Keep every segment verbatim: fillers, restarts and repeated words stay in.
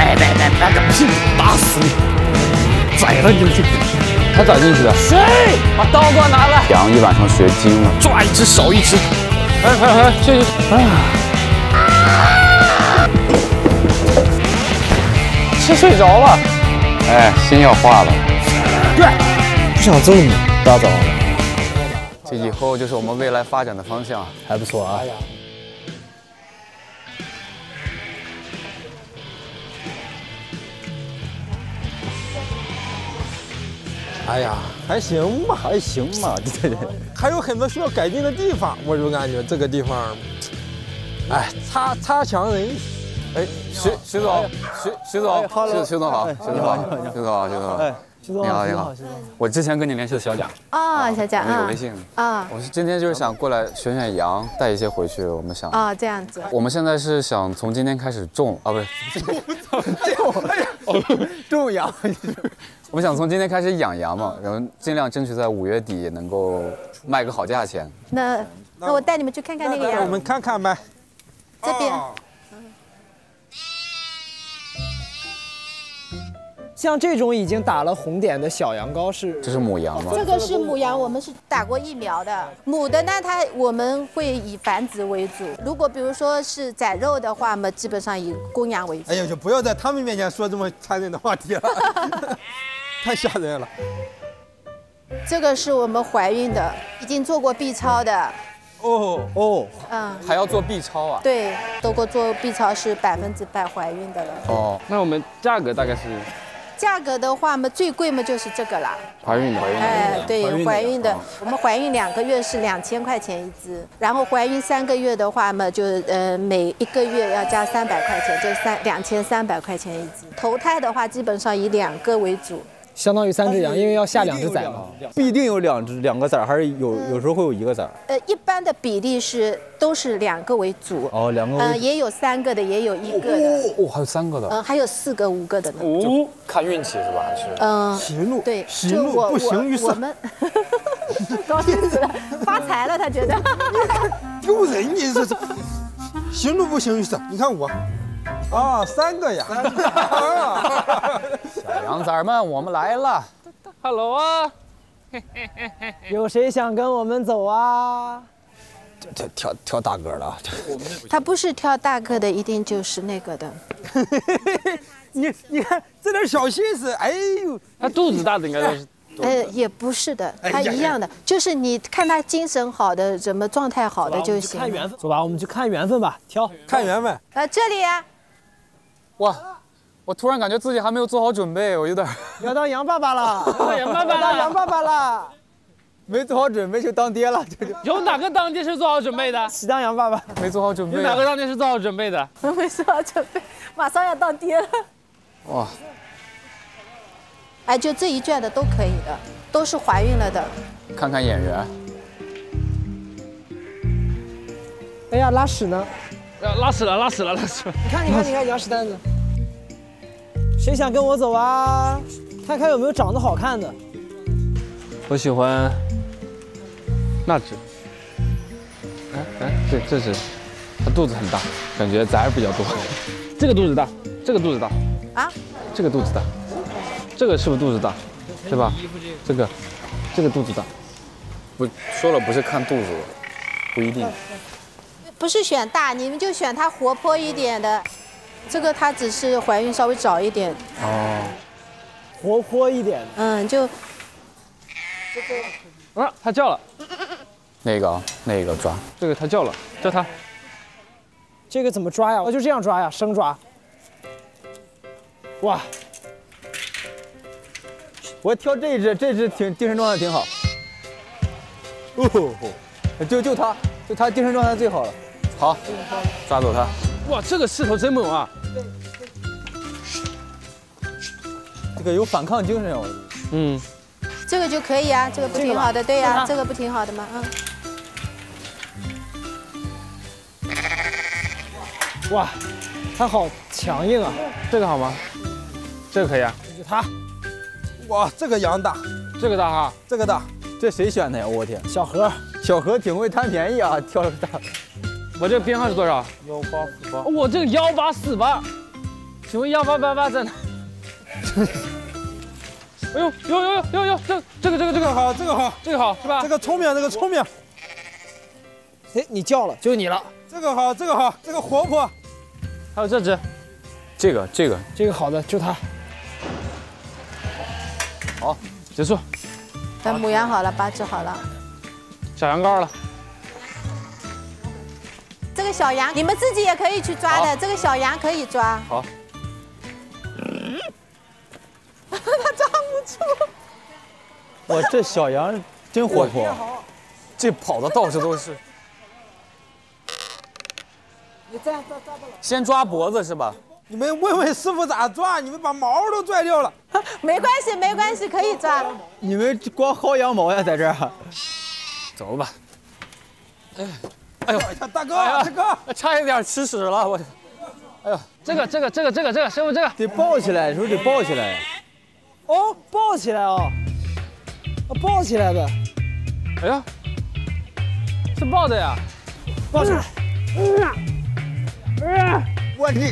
来来来，来个屁股打死你！宰了你们！他咋进去的？谁？把刀给我拿来！ 羊一晚上学精了， 抓一只少一只。哎哎哎，这啊！是睡着了。 哎，心要化了。 对，不想揍你，大早。 这以后就是我们未来发展的方向， 还不错啊。 哎呀，还行吧，还行吧，对对，还有很多需要改进的地方，我就感觉这个地方，哎，差差强人意。 哎，徐徐总，徐徐总，徐徐总好，徐总好，徐总好，徐总好，徐总，你好，你好，我之前跟你联系的小贾。 哦，小贾， 有微信啊。 我是今天就是想过来选选羊，带一些回去，我们想。 哦，这样子。 我们现在是想从今天开始种啊，不是种，种羊。我们想从今天开始养羊嘛，然后尽量争取在五月底能够卖个好价钱。 那那我带你们去看看那个羊。 我们看看呗。 这边。 像这种已经打了红点的小羊羔是， 这是母羊吗？ 这个是母羊，我们是打过疫苗的。母的呢，它我们会以繁殖为主。如果比如说是宰肉的话嘛，基本上以公羊为主。 哎呀，就不要在他们面前说这么残忍的话题了，太吓人了。 这个是我们怀孕的，已经做过 B 超的。 哦哦， 嗯， 还要做 B 超啊？ 对，都过做 B 超是百分之百怀孕的了。 哦，那我们价格大概是？ 价格的话嘛，最贵嘛就是这个啦。 怀孕的，怀孕的。 哎，对，怀孕的，我们怀孕两个月是两千块钱一只，然后怀孕三个月的话嘛，就呃每一个月要加三百块钱，就三两千三百块钱一只。头胎的话，基本上以两个为主。 相当于三只羊，因为要下两只崽嘛。 不一定有两只两个崽，还是有有时候会有一个崽。 呃，一般的比例是都是两个为主。 哦，两个。 嗯，也有三个的，也有一个的。 哦，还有三个的。 嗯，还有四个、五个的呢。 哦，看运气是吧？还是？ 嗯， 喜怒对， 喜怒不形于色。 我们高兴死了，发财了，他觉得。 丢人！你这这，喜怒不形于色。你看我。啊，三个呀！ 小羊崽们，我们来了。 Hello 啊！ 有谁想跟我们走啊？ 这这挑挑大个的， 他不是挑大个的，一定就是那个的。 你你看这点小心思，哎呦， 他肚子大的应该都是。 呃，也不是的，他一样的，就是你看他精神好的，什么状态好的就行。 看缘分，走吧，我们去看缘分吧，挑看缘分。 呃，这里呀。 哇，我突然感觉自己还没有做好准备，我有点要当羊爸爸了， 当羊爸爸了， 当羊爸爸了， 没做好准备就当爹了， 有哪个当爹是做好准备的？ 是当羊爸爸， 没做好准备。 有哪个当爹是做好准备的？ 没做好准备，马上要当爹了。 哇！ 哎，就这一圈的都可以的，都是怀孕了的。 看看眼缘。 哎呀，拉屎呢？ 拉屎了，拉屎了，拉屎了！ 你看，你看，你看，羊屎蛋子。谁想跟我走啊？看看有没有长得好看的。 我喜欢那只。哎哎，对，这只，它肚子很大，感觉崽儿比较多。这个肚子大，这个肚子大。啊？这个肚子大，这个是不是肚子大？对吧？这个，这个肚子大。 不说了，不是看肚子，不一定。 不是选大，你们就选它活泼一点的。这个它只是怀孕稍微早一点。 哦。 活泼一点。 嗯，就。 啊，它叫了。 那个，那个抓。 这个它叫了，叫它。 这个怎么抓呀？我就这样抓呀，生抓。哇！ 我挑这一只，这只挺精神状态挺好。哦，就就它，就它精神状态最好了。 好，抓走它。 哇，这个势头真猛啊！ 这个有反抗精神哦。 嗯。 这个就可以啊，这个不挺好的，对呀、啊，这个不挺好的吗？嗯。 哇，它好强硬啊！ 这个好吗？这个可以啊。 就它。 哇，这个羊大， 这个大哈， 这个大， 这谁选的呀？我天， 小何， 小何挺会贪便宜啊，挑了个大。 我这个编号是多少？ 幺八四八。 我这个幺八四八。 请问幺八八八在哪？哎呦，有有有有有，这这个这个这个好，这个好， 这个好是吧？ 这个聪明，这个聪明。 哎，你叫了，就是你了。 这个好，这个好，这个活泼。 还有这只， 这个这个这个好的，就它。 好，结束。 等母羊好了，八只好了。 小羊羔了。 这个小羊你们自己也可以去抓的，这个小羊可以抓。 好。 他抓不住。 哇，这小羊真活泼。 这跑的到处都是。 你这样抓抓不了。 先抓脖子是吧？ 你们问问师傅咋抓？你们把毛都拽掉了。 没关系，没关系，可以抓。 你们光薅羊毛呀，在这儿。 走吧。哎，哎呦， 大哥，这个差一点吃屎了，我。哎呦， 这个这个这个这个这个师傅这个得抱起来，是不是得抱起来？ 哦，抱起来哦，抱起来的。 哎呀，是抱的呀， 抱起来。 我这，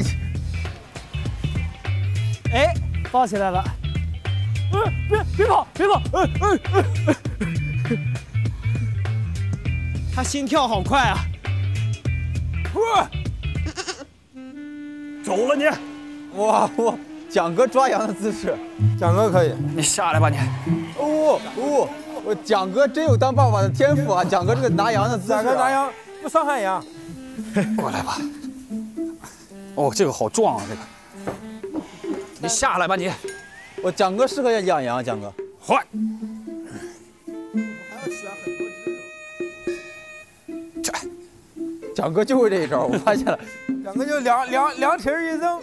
哎，抱起来了。呃，别别跑，别跑！呃呃呃，他心跳好快啊！ 走了你！ 哇哇，蒋哥抓羊的姿势， 蒋哥可以。 你下来吧你。 哦哦，我蒋哥真有当爸爸的天赋啊！蒋哥这个拿羊的姿势， 蒋哥拿羊不伤害羊。 过来吧。哦，这个好壮啊，这个。你下来吧你。 我蒋哥适合养羊，蒋哥。 坏。这， 蒋哥就会这一招，我发现了。 蒋哥就两两两腿一扔，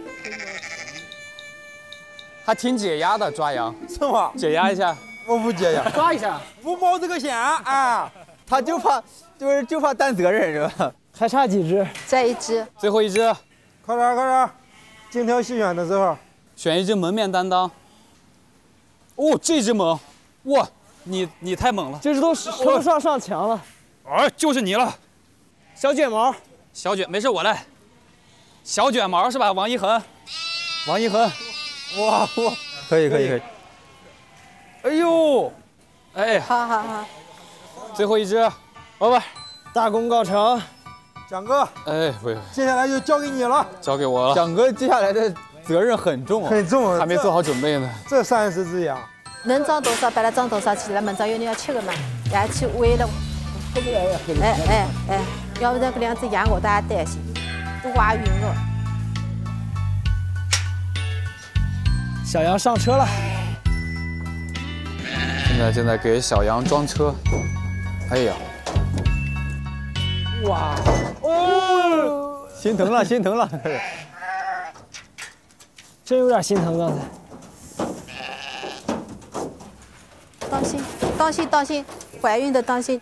还挺解压的，抓羊是吗？ 解压一下。 我不解压， 抓一下， 不冒这个险啊！ 他就怕就是就怕担责任是吧？ 还差几只？ 再一只， 最后一只。 快点快点，精挑细选的时候， 选一只门面担当。哦，这只猛，哇，你你太猛了， 这只都都上上墙了。 哎，就是你了， 小卷毛， 小卷，没事我来。小卷毛是吧？王一恒，王一恒， 哇哇，可以可以可以。 哎呦，哎， 好好好， 最后一只，宝贝， 大功告成。 蒋哥， 哎，不， 接下来就交给你了。 交给我了。 蒋哥接下来的责任很重啊， 很重， 还没做好准备呢。 这三十只羊， 能装多少把它装多少去了，明朝有人要吃的嘛，也去喂了。哎哎哎，要不然这两只羊我都还担心，都挖晕了。 小羊上车了。 现在正在给小羊装车。哎呀， 哇哦， 心疼了心疼了， 真有点心疼刚才。 当心当心当心，怀孕的当心。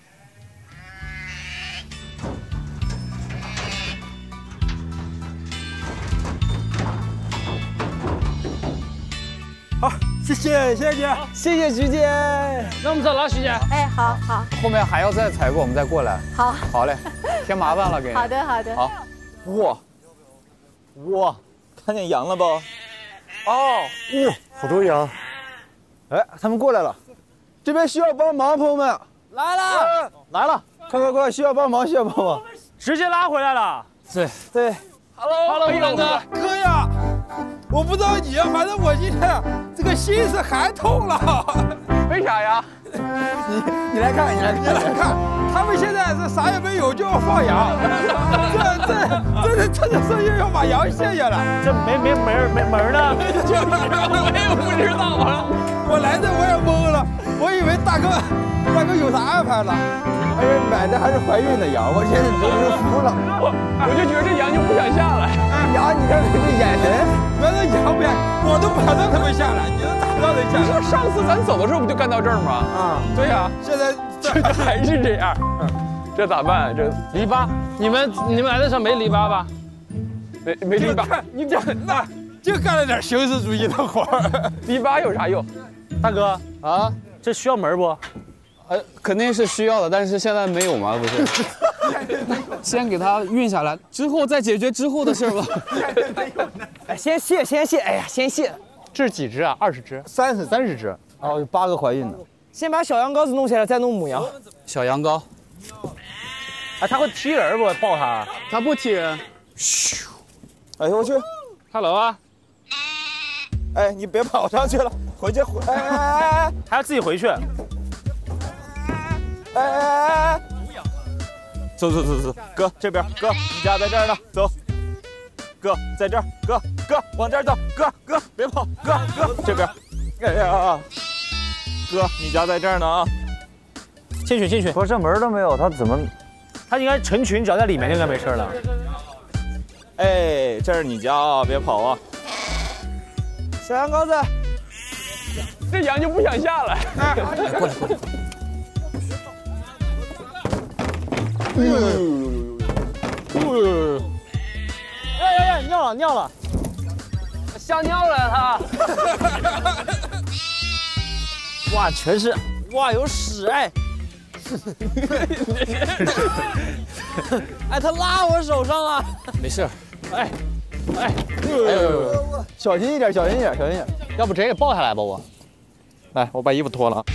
好，谢谢谢谢姐， 谢谢徐姐。 那我们走了，徐姐。 哎，好好后面还要再采购，我们再过来。 好， 好嘞，添麻烦了给你。 好的好的。 好， 哇哇，看见羊了不？哦， 哇，好多羊。 哎，他们过来了，这边需要帮忙，朋友们来了来了，快快快，需要帮忙需要帮忙， 直接拉回来了。 对对 ，Hello，Hello， 一朗哥。 哥呀，我不知道你，反正我今天这个心是寒透了。 为啥呀？ 你你来看，你来看， 你来看，他们现在是啥也没有就要放羊，这这这这这这又要把羊卸下来， 这没没门没门呢？我也不知道啊。 我来这我也懵了，我以为大哥大哥有啥安排了。 哎呀，买的还是怀孕的羊，我现在真是服了。 我我就觉得这羊就不想下来。 羊，你看这眼神， 别说羊呗，我都不想让他们下来，你说咋让人下来？ 你说上次咱走的时候不就干到这儿吗？ 啊， 对呀， 现在这还是这样，这咋办？这篱笆，你们你们来的时候没篱笆吧？没没篱笆， 你这那就干了点形式主义的活儿。 篱笆有啥用？大哥啊， 这需要门不？ 呃，肯定是需要的，但是现在没有嘛，不是？先给它运下来，之后再解决之后的事儿吧。 哎，先卸，先卸，哎呀，先卸。 这是几只啊？二十只， 三十三十只。 哦，有八个怀孕的。 先把小羊羔子弄起来，再弄母羊。 小羊羔。 哎，它会踢人不？抱它？ 它不踢人。咻！ 哎呦我去 ！Hello 啊！ 哎，你别跑上去了，回去回。哎哎哎哎！ 还要自己回去。 哎哎哎哎！走走走走，哥这边，哥你家在这儿呢，走。哥在这儿，哥哥往这儿走，哥哥别跑，哥哥这边。哎呀，哥你家在这儿呢啊！ 进去进去。 不是这门都没有，他怎么？ 他应该成群，只要在里面就应该没事了。 哎，这是你家啊，别跑啊！ 小羊羔子， 这羊就不想下来。 哎，过来过来。 哎呦呦呦呦呦！哎呀呀，尿了尿了， 吓尿了他。 哇，全是哇有屎哎！哎，他拉我手上了。 没事。 哎，哎， 哎呦，小心一点，小心一点，小心一点。 要不直接给抱下来吧我。 来，我把衣服脱了啊。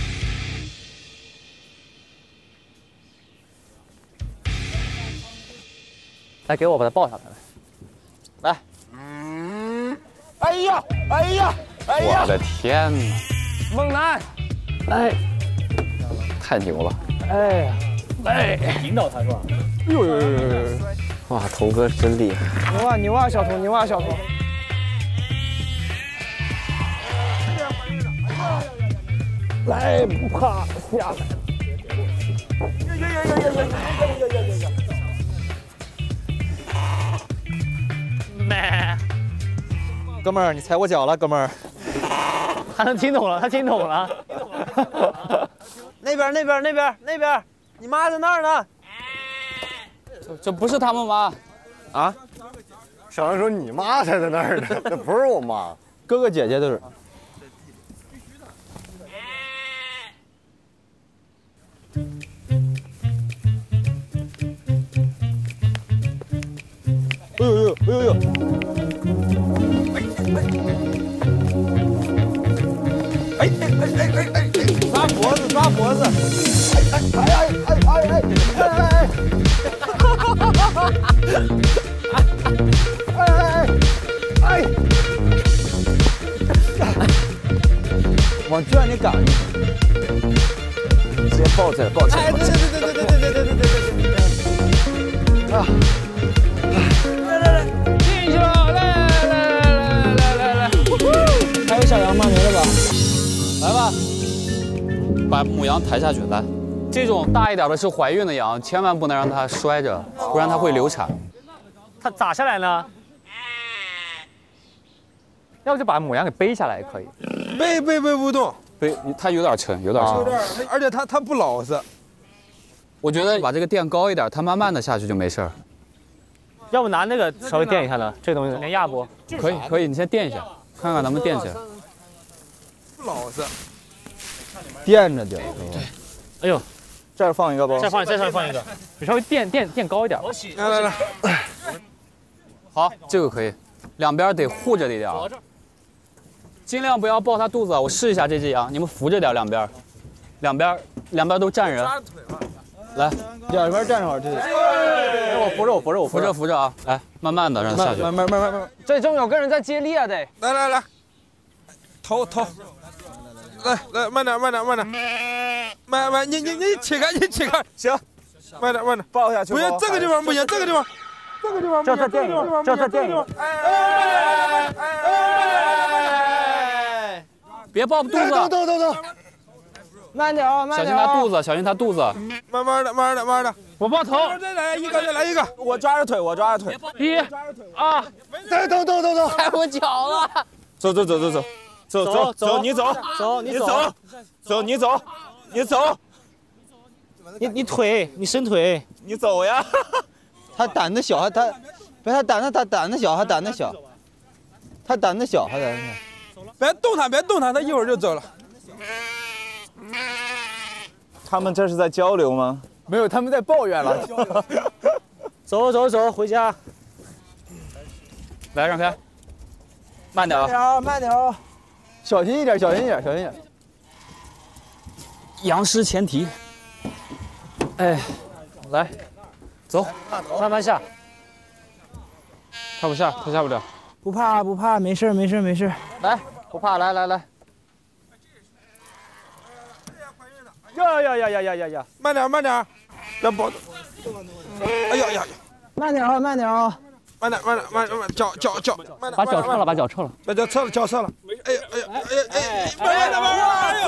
来，给我把它抱下来。 来。哎呀，哎呀，哎呀！ 我的天哪！ 猛男，哎， 太牛了！ 哎呀，哎，引导他是吧？ 呦呦呦呦呦！哇，童哥真厉害！ 牛啊牛啊，小童牛啊小童！ 来，不怕，下来！ 呀呀呀呀呀呀呀呀呀呀！ 咩？ 哥们儿，你踩我脚了，哥们儿。 他能听懂了，他听懂了。 那边那边那边那边，你妈在那儿呢。 这这不是他们妈。 啊？小杨说你妈才在那儿呢，那不是我妈。 哥哥姐姐都是。哎呦呦，哎呦呦！哎哎哎哎哎哎！抓脖子，抓脖子！哎哎哎哎哎哎哎哎！哈哈哈哈哈！哎哎哎哎！往圈里赶，直接抱起来，抱起来！哎，对对对对对对对对对对对！啊！ 来来来，进去了！来来来来来来！还有小羊吗？没了吧？ 来吧，把母羊抬下去。来，这种大一点的是怀孕的羊，千万不能让它摔着，不然它会流产。 它咋下来呢？要不就把母羊给背下来也可以。 背背背不动， 背它有点沉，有点沉。 有点，而且它它不老实。 我觉得把这个垫高一点，它慢慢的下去就没事儿。 要不拿那个稍微垫一下呢？这个东西能压不？ 可以可以，你先垫一下，看看能不能垫起来。 不老实， 垫着点。 哎呦， 这儿放一个吧。 再放，再上面放一个，你稍微垫垫垫高一点。 来来来， 好，这个可以，两边得护着一点啊，尽量不要抱它肚子。我试一下这只羊，你们扶着点，两边，两边两边都站人。来， 两边站好，这。我扶着，我扶着，我扶着扶着啊！来，慢慢的让它下去。 慢慢慢慢慢。 这中有个人在接力啊，得。 来来来，头头。来来，慢点慢点慢点，慢慢，你你你起开，你起开，行，慢点慢点， 抱下去。 不行，这个地方不行，这个地方，这个地方不行， 这个地方，这个地方， 哎哎哎哎！别抱肚子， 走走走走， 慢点啊，慢点。小心他肚子，小心他肚子。 慢慢的，慢慢的，慢慢的。 我抱头。 再来一个，再来一个。 我抓着腿，我抓着腿。 一、二， 走走走走走， 踩我脚了。 走走走走走。走走走，你走走， 你走，走你走，你走， 你你腿，你伸腿， 你走呀！他胆子小，还他，别他胆子他胆子小，还胆子小，他胆子小，还胆子小。 别动他，别动他，他一会儿就走了。 他们这是在交流吗？ 没有，他们在抱怨了。 走走走，回家。 来，让开。 慢点啊，慢点哦， 小心一点，小心一点，小心一点。 杨师前提。哎， 来， 走， 慢慢下。 他不下，他下不了。 不怕不怕，没事没事没事。 来，不怕，来来来。 呀呀呀呀呀呀呀！ 慢点慢点，别抱。哎呀呀！ 慢点啊，慢点啊。 慢点，慢点，慢点，慢点，脚脚脚，慢点， 把脚撤了，把脚撤了， 把脚撤了，脚撤了。哎呀，哎呀，哎呀，哎，慢点，慢点，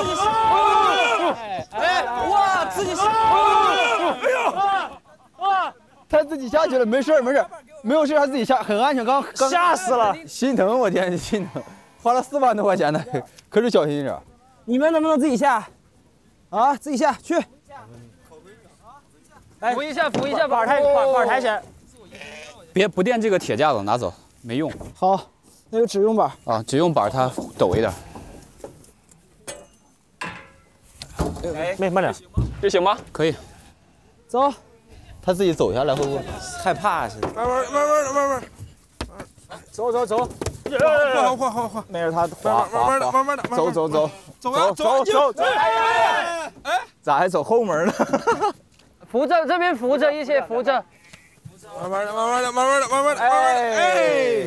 哎哎，哇，自己下， 哎呀， 哇，他自己下去了，没事没事，没有事，他自己下，很安全。刚刚吓死了， 心疼，我天，心疼，花了四万多块钱呢，可是小心一点。 你们能不能自己下？啊，自己下去。 扶一下，扶一下板台，板板台先。 别不垫这个铁架子，拿走，没用。 好，那就只用板啊，只用板它陡一点。 哎，慢慢点， 这行吗？可以。 走。 他自己走下来会不会害怕似的？ 慢慢慢慢慢慢。 走走走。 缓缓缓缓。 没事，他滑慢慢的慢慢的。 走走走。 走啊走走走。 哎哎，咋还走后门呢？ 扶着这边扶着，一起扶着。 慢慢的，慢慢的，慢慢的，慢慢的，哎！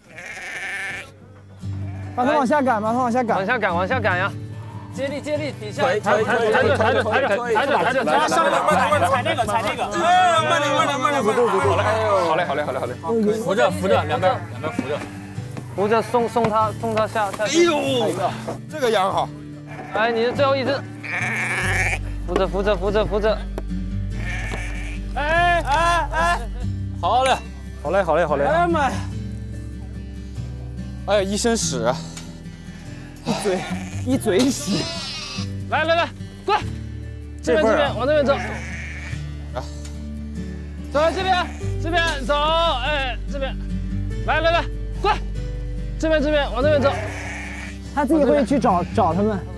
把他往下赶，把他往下赶， 往下赶，往下赶呀！接力，接力，底下， 抬抬抬抬着，抬着，抬着，抬着，抬着，抬着，上来，慢点，慢点，踩那个，踩那个， 哎，慢点，慢点，慢点，慢点， 好嘞，好嘞，好嘞，好嘞，好嘞，扶着，扶着，两边，两边扶着， 扶着送送他，送他下下。 哎呦，这个羊好。 哎，你是最后一只，扶着，扶着，扶着，扶着。哎哎哎！ 好嘞， 好嘞，好嘞，好嘞！ 哎呀妈呀！ 哎呀，一身屎， 一嘴一嘴屎！ 来来来，过来！这边这边，往那边走。走这边，这边走，哎，这边，来来来，过来！这边这边，往那边走。 他自己会去找找他们。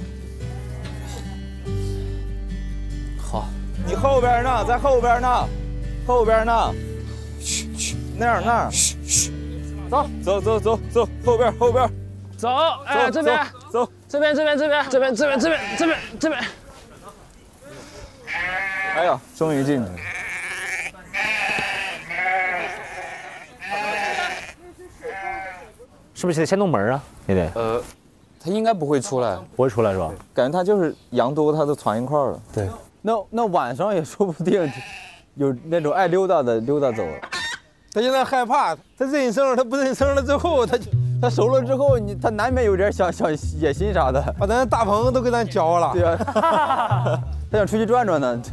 好， 你后边呢，在后边呢，后边呢。 嘘嘘， 那儿那儿， 嘘嘘， 走走走走走，后边后边， 走，哎，这边走， 这边这边这边这边这边这边这边这边。 哎呀，终于进去了。 是不是得先弄门啊？也得。 呃，他应该不会出来， 不会出来是吧？ 感觉他就是羊多，他都攒一块了。 对。 那那晚上也说不定。 有那种爱溜达的溜达走了， 他现在害怕，他认生，他不认生了之后，他他熟了之后，你他难免有点想想野心啥的， 把咱大棚都给咱浇了。 对啊，他想出去转转呢。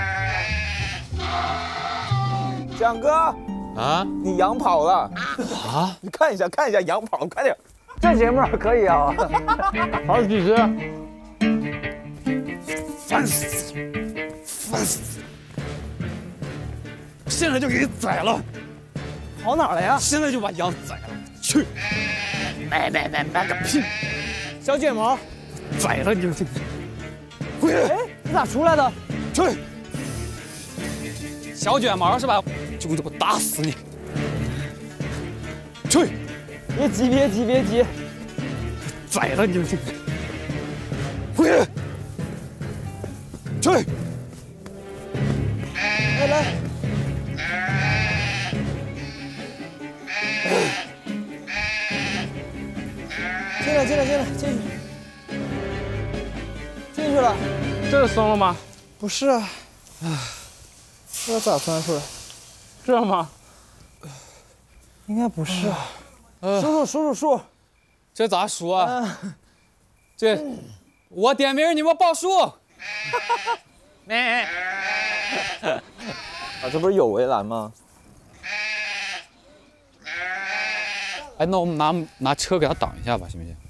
蒋哥啊， 你羊跑了啊？ 你看一下看一下羊跑，快点！ 这节目可以啊， 好几只， 烦死，烦死！ 现在就给你宰了， 跑哪儿了呀？ 现在就把羊宰了，去！买买买买个屁！ 小卷毛， 宰了你就去！回来！ 哎，你咋出来的？ 去！小卷毛是吧？就给我打死你！去！ 别急别急别急！ 宰了你就去！回来！去！ 来来。 进来，进来，进来，进去，进去了。 这个松了吗？ 不是啊，这咋钻出来？ 这吗？ 应该不是啊。数数数数数， 这咋数啊？这我点名，你们报数。 没。 啊，这不是有围栏吗？ 哎，那我们拿拿车给他挡一下吧，行不行？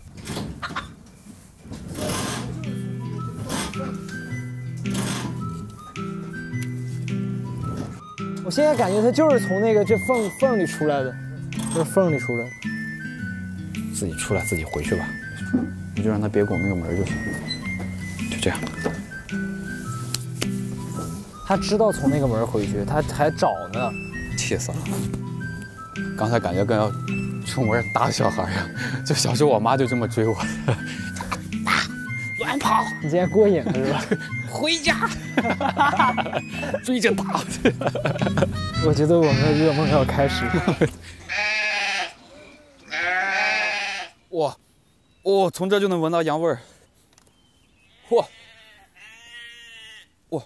我现在感觉它就是从那个这缝缝里出来的，这缝里出来的。 自己出来，自己回去吧，你就让他别拱那个门就行。就这样。 他知道从那个门回去，他还找呢。 气死了！刚才感觉跟要冲我打小孩呀！就小时候我妈就这么追我，打，乱跑。 你今天过瘾了是吧？ 回家，追着打。 我觉得我们的噩梦要开始了。 哇，哦，从这就能闻到羊味儿。嚯，哇，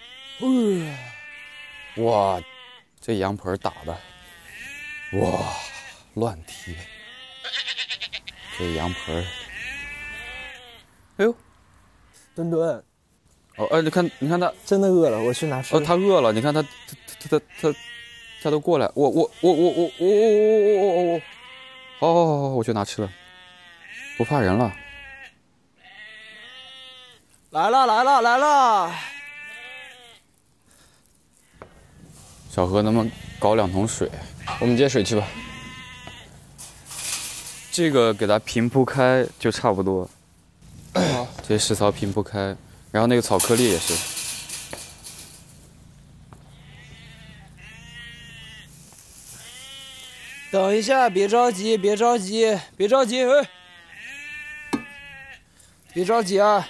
呃，哇，这羊盆打的，哇，乱踢。这羊盆，哎呦， 墩墩， 哦，哎，你看，你看他真的饿了，我去拿吃的。 哦，他饿了，你看他，他他他他他都过来，我我我我我我我我我我我，好好好好，我去拿吃的，不怕人了。 来了来了来了！ 小何能不能搞两桶水？ 我们接水去吧。 这个给它平铺开就差不多。这些石槽平铺开，然后那个草颗粒也是。 等一下，别着急，别着急，别着急，哎，别着急啊！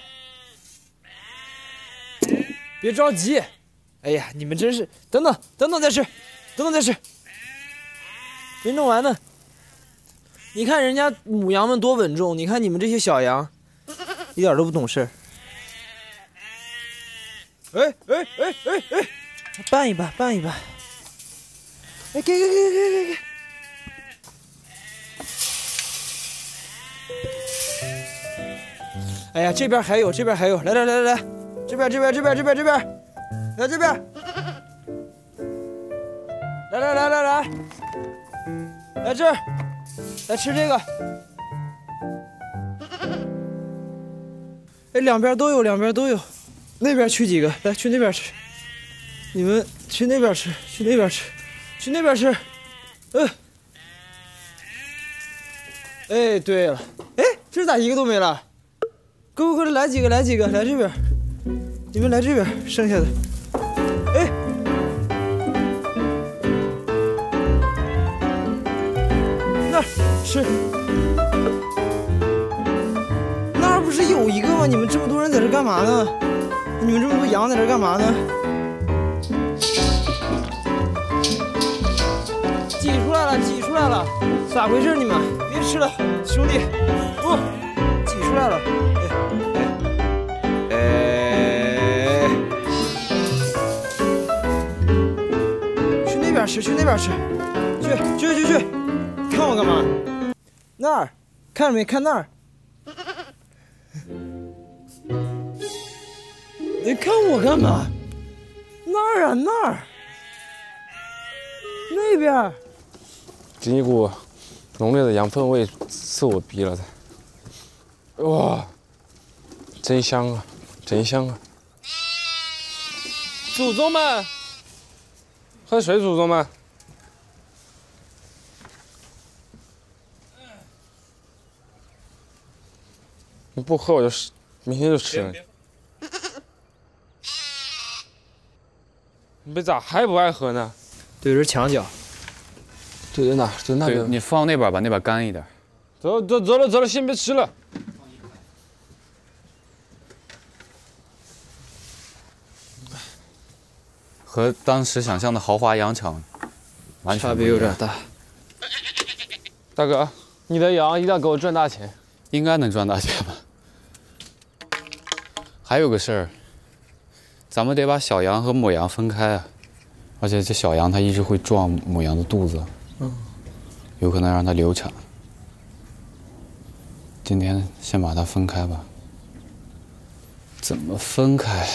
别着急，哎呀，你们真是，等等，等等再吃，等等再吃，没弄完呢。你看人家母羊们多稳重，你看你们这些小羊，一点都不懂事儿。哎哎哎哎哎，拌一拌，拌一拌。哎，给给给给给给。哎呀，这边还有，这边还有，来来来来来，这边这边这边这边这边，来这边，来来来来来，来这儿，来吃这个。哎，两边都有，两边都有，那边去几个，来去那边吃，你们去那边吃，去那边吃，去那边吃，嗯。哎，对了，哎，这咋一个都没了？快快快，来几个，来几个，来这边，你们来这边，剩下的，哎，那儿吃，那儿不是有一个吗？你们这么多人在这干嘛呢？你们这么多羊在这干嘛呢？挤出来了，挤出来了，咋回事？你们别吃了，兄弟，不，挤出来了。哎，去那边吃，去那边吃，去去去去，看我干嘛？那儿，看着没？看那儿。你看我干嘛？那儿啊，那儿，那边。 一股浓烈的羊粪味刺我鼻了，哇，真香啊！真香啊！祖宗们，喝水，祖宗们。你不喝我就吃，明天就吃了。你咋还不爱喝呢？ 对着墙角。 对在哪？在那边。 你放那边吧，那边干一点。 走走走了走了，先别吃了。 和当时想象的豪华羊场完全差别有点大。 大哥，你的羊一定要给我赚大钱。 应该能赚大钱吧？还有个事儿，咱们得把小羊和母羊分开啊。而且这小羊它一直会撞母羊的肚子，嗯，有可能让它流产。今天先把它分开吧。怎么分开？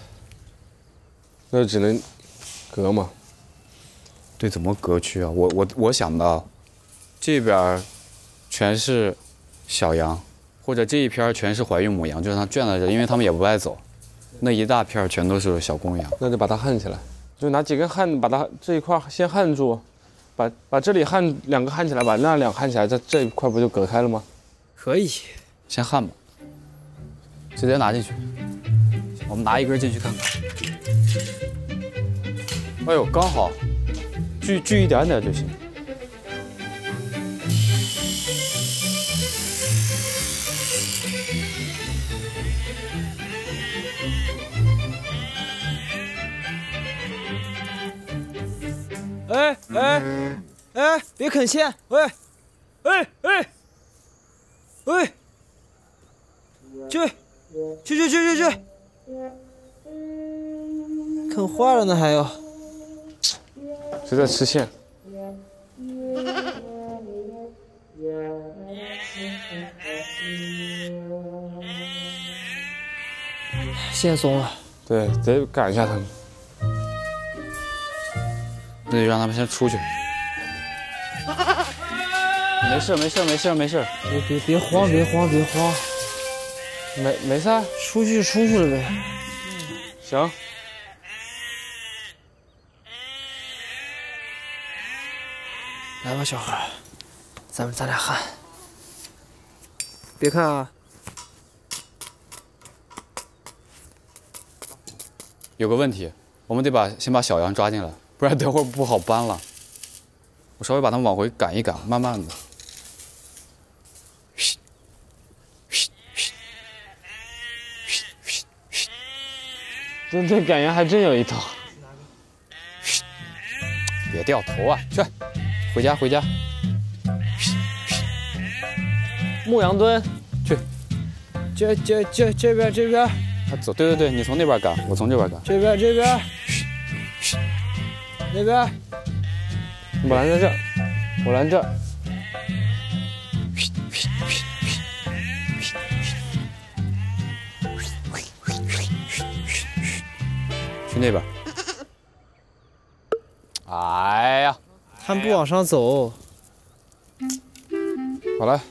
那只能隔嘛。 对，怎么隔区啊？我我我想到，这边全是小羊，或者这一片全是怀孕母羊，就让它圈在这，因为它们也不爱走。那一大片全都是小公羊， 那就把它焊起来，就拿几根焊把它这一块先焊住，把把这里焊两个焊起来，把那两焊起来，这这一块不就隔开了吗？ 可以， 先焊吧，直接拿进去。我们拿一根进去看看。哎呦，刚好，锯锯一点点就行。 哎哎哎，别啃线！喂，哎哎喂，去去去去去去，啃坏了呢还要。 是在吃线。 线松了。 对，得赶一下他们。 那就让他们先出去。没事没事没事没事， 别别别慌别慌别慌， 没没事， 出去出去了呗。 行。 来吧，小孩，咱们咱俩喊。别看啊。 有个问题，我们得把先把小羊抓进来，不然等会儿不好搬了。我稍微把他们往回赶一赶，慢慢的。 这这感觉还真有一套。 别掉头啊！去，回家回家。 牧羊蹲， 去。 这这这这边这边。 他走，对对对，你从那边赶，我从这边赶。 这边这边。那边。 我拦在这儿，我拦这儿。 去那边。哎呀， 他们不往上走。 好了。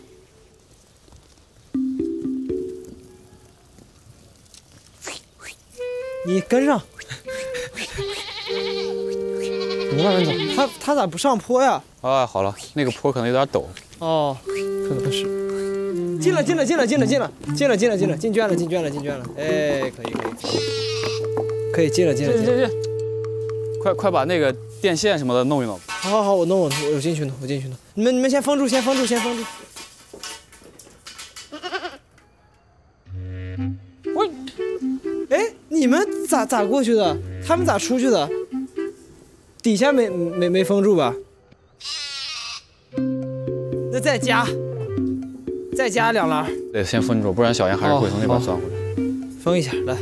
你跟上。 你慢慢走。 他他咋不上坡呀？ 啊，好了，那个坡可能有点陡。 哦，可能是。进了进了进了进了进了进了进了进了进圈了进圈了进圈了。哎，可以可以可以。可以进了进了进了。 快快把那个电线什么的弄一弄。 好好好，我弄我我进去弄我进去弄。你们你们先封住先封住先封住。我，哎，你们咋咋过去的？他们咋出去的？底下没没没封住吧？那再加，再加两栏。 得先封住，不然小羊还是会从那边钻回来。 封一下，来。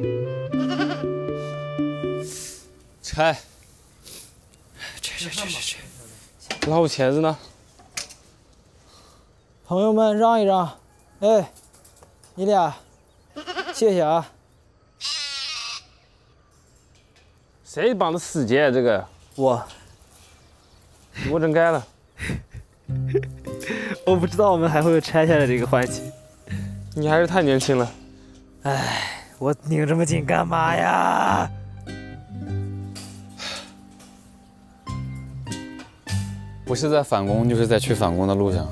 拆。 拆拆拆拆拆。 老虎钳子呢？ 朋友们让一让，哎，你俩，谢谢啊。 谁绑的死结？这个我， 我整该了。 我不知道我们还会有拆下来这个环节。 你还是太年轻了。 哎，我拧这么紧干嘛呀？ 不是在返工，就是在去返工的路上。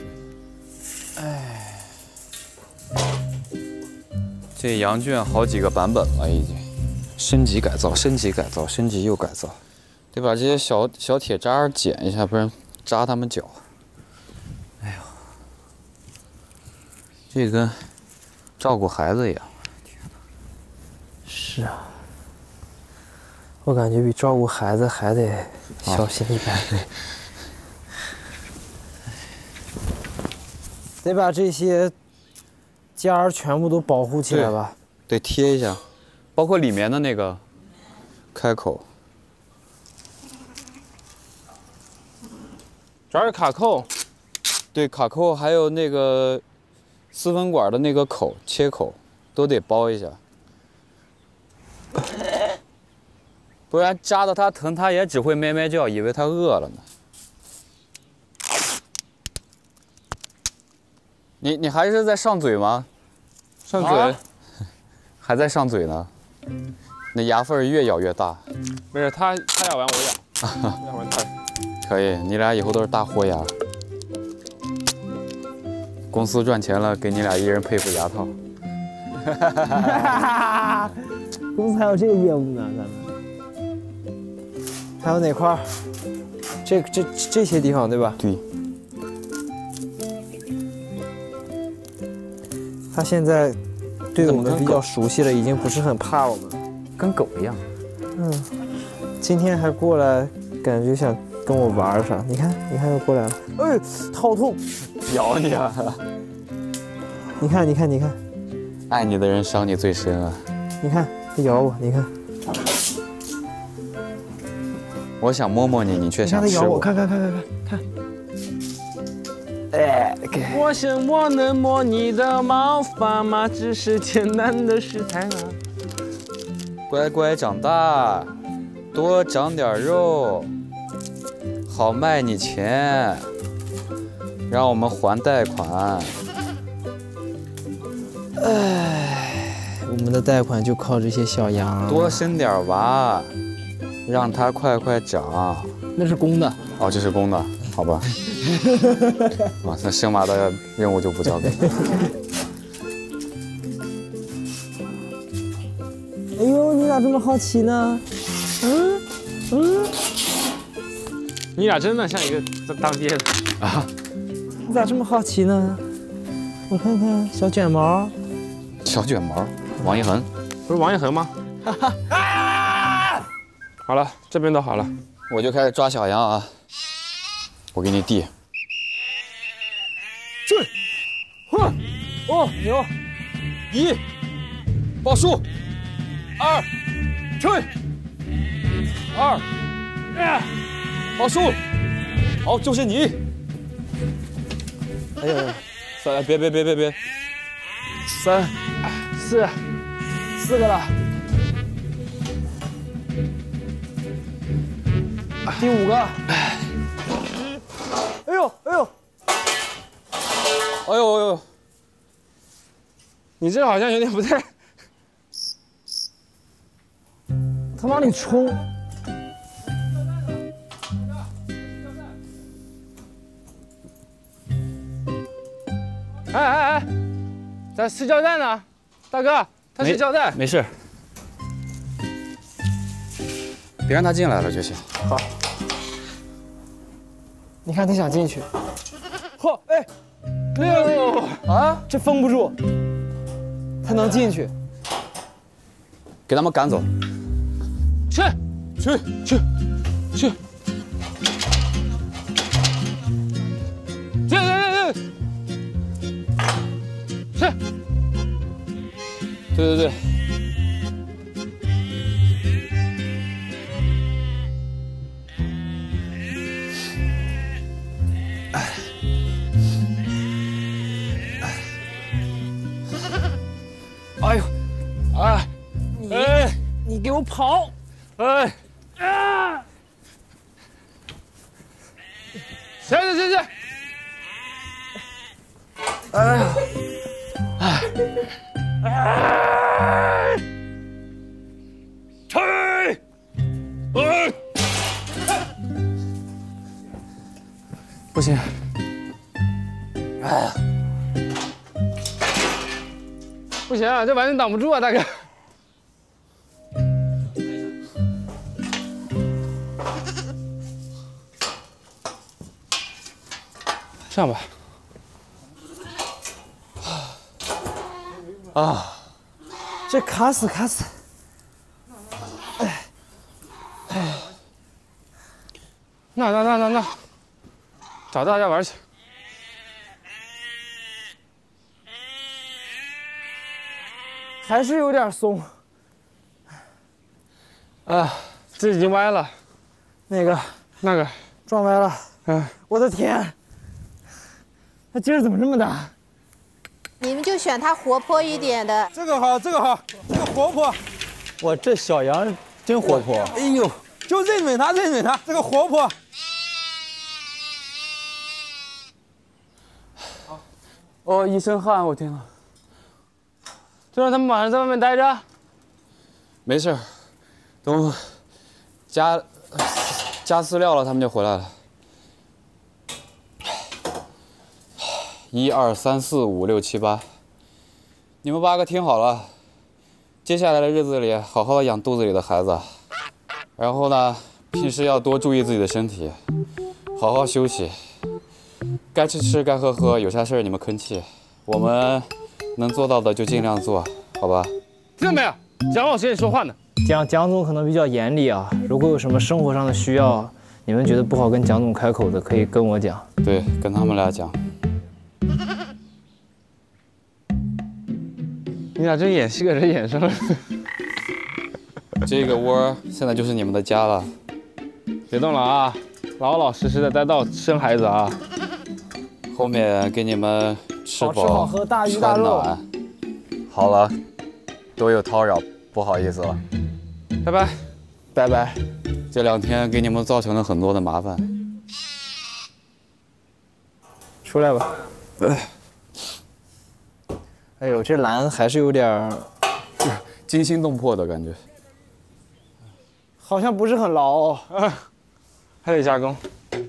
哎，这羊圈好几个版本了，已经升级改造，升级改造，升级又改造，得把这些小小铁渣剪一下，不然扎他们脚。哎呦，这跟照顾孩子一样。天哪！ 是啊，我感觉比照顾孩子还得小心一百倍。得把这些尖儿全部都保护起来吧。 得贴一下，包括里面的那个开口。 主要是卡扣。 对，卡扣还有那个丝分管的那个口切口都得包一下，不然扎的它疼，它也只会咩咩叫，以为它饿了呢。你你还是在上嘴吗？ 上嘴， 啊、还在上嘴呢。那牙缝越咬越大。 没事，他他咬完我咬，咬完他。 可以，你俩以后都是大豁牙。公司赚钱了，给你俩一人配副牙套。 公司还有这个业务呢，咱们。还有哪块儿？这这这些地方对吧？ 对。 他现在对我们比较熟悉了，已经不是很怕我们， 跟狗一样。 嗯，今天还过来感觉想跟我玩啥？你看，你看又过来了，哎，好痛！ 咬你啊！ 你看，你看，你看， 爱你的人伤你最深啊！ 你看，它咬我，你看。 我想摸摸你，你却想吃我。 看看看看看看。哎， 我想我能摸你的毛发吗？只是艰难的事太难。 乖乖长大，多长点肉，好卖你钱，让我们还贷款。 哎，我们的贷款就靠这些小羊。 多生点娃，让它快快长。 那是公的。 哦，这是公的，好吧。啊，那生娃的任务就不交给你。 哎呦，你咋这么好奇呢？嗯嗯， 你俩真的像一个当爹的啊！ 你咋这么好奇呢？我看看小卷毛， 小卷毛，王一恒， 不是王一恒吗？好了，这边都好了， 我就开始抓小羊啊！我给你递。 追，哼，哦牛，一，报数，二，追，二，报数，好，就是你。哎呀，三，别别别别别，三，四，四个了。第五个，哎呦哎呦，哎呦哎呦， 你这好像有点不太。 他往里冲。 哎哎哎，咱撕胶带呢，大哥，他是胶带。 没事，别让他进来了就行。 好。你看他想进去，嚯，哎，六啊，这封不住，他能进去， 给他们赶走。 去去去去，去去去去， 对对对。 哎呦，哎， 你哎，你给我跑！ 哎，啊！行行行行，哎呀，哎，哎，吹，哎，不行，哎呀。不行啊，这完全挡不住啊，大哥。上吧。啊， 这卡死卡死。哎， 哎，那那那那那，找大家玩去。 还是有点松， 啊，这已经歪了， 那个那个撞歪了， 嗯， 我的天，它劲儿怎么这么大？ 你们就选它活泼一点的。 这个好，这个好，这个活泼。 哇，这小羊真活泼。 哎呦，就认准它，认准它，这个活泼。 哦，一身汗，我天呐。就让他们晚上在外面待着。 没事，等加加饲料了，他们就回来了。一二三四五六七八，你们八个听好了，接下来的日子里，好好养肚子里的孩子，然后呢，平时要多注意自己的身体，好好休息，该吃吃，该喝喝，有啥事儿你们吭气，我们。能做到的就尽量做，好吧？ 听到没有？蒋老师跟你说话呢。 蒋蒋总可能比较严厉啊，如果有什么生活上的需要， 你们觉得不好跟蒋总开口的，可以跟我讲。 对，跟他们俩讲。 你俩真演戏给人演上了。 这个窝现在就是你们的家了， 别动了啊，老老实实的待到生孩子啊。 后面给你们吃饱、 好吃好喝，大鱼大肉。 好了，多有叨扰，不好意思了， 拜拜， 拜拜。 这两天给你们造成了很多的麻烦。 出来吧。哎呦，这蓝还是有点儿惊心动魄的感觉， 好像不是很牢、哦， 还得加工。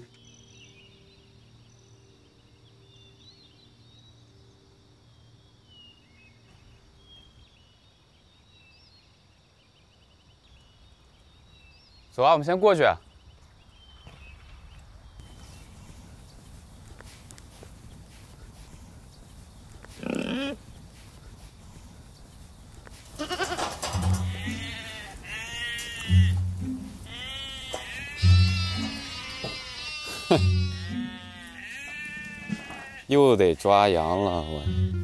走啊，我们先过去。又得抓羊了，我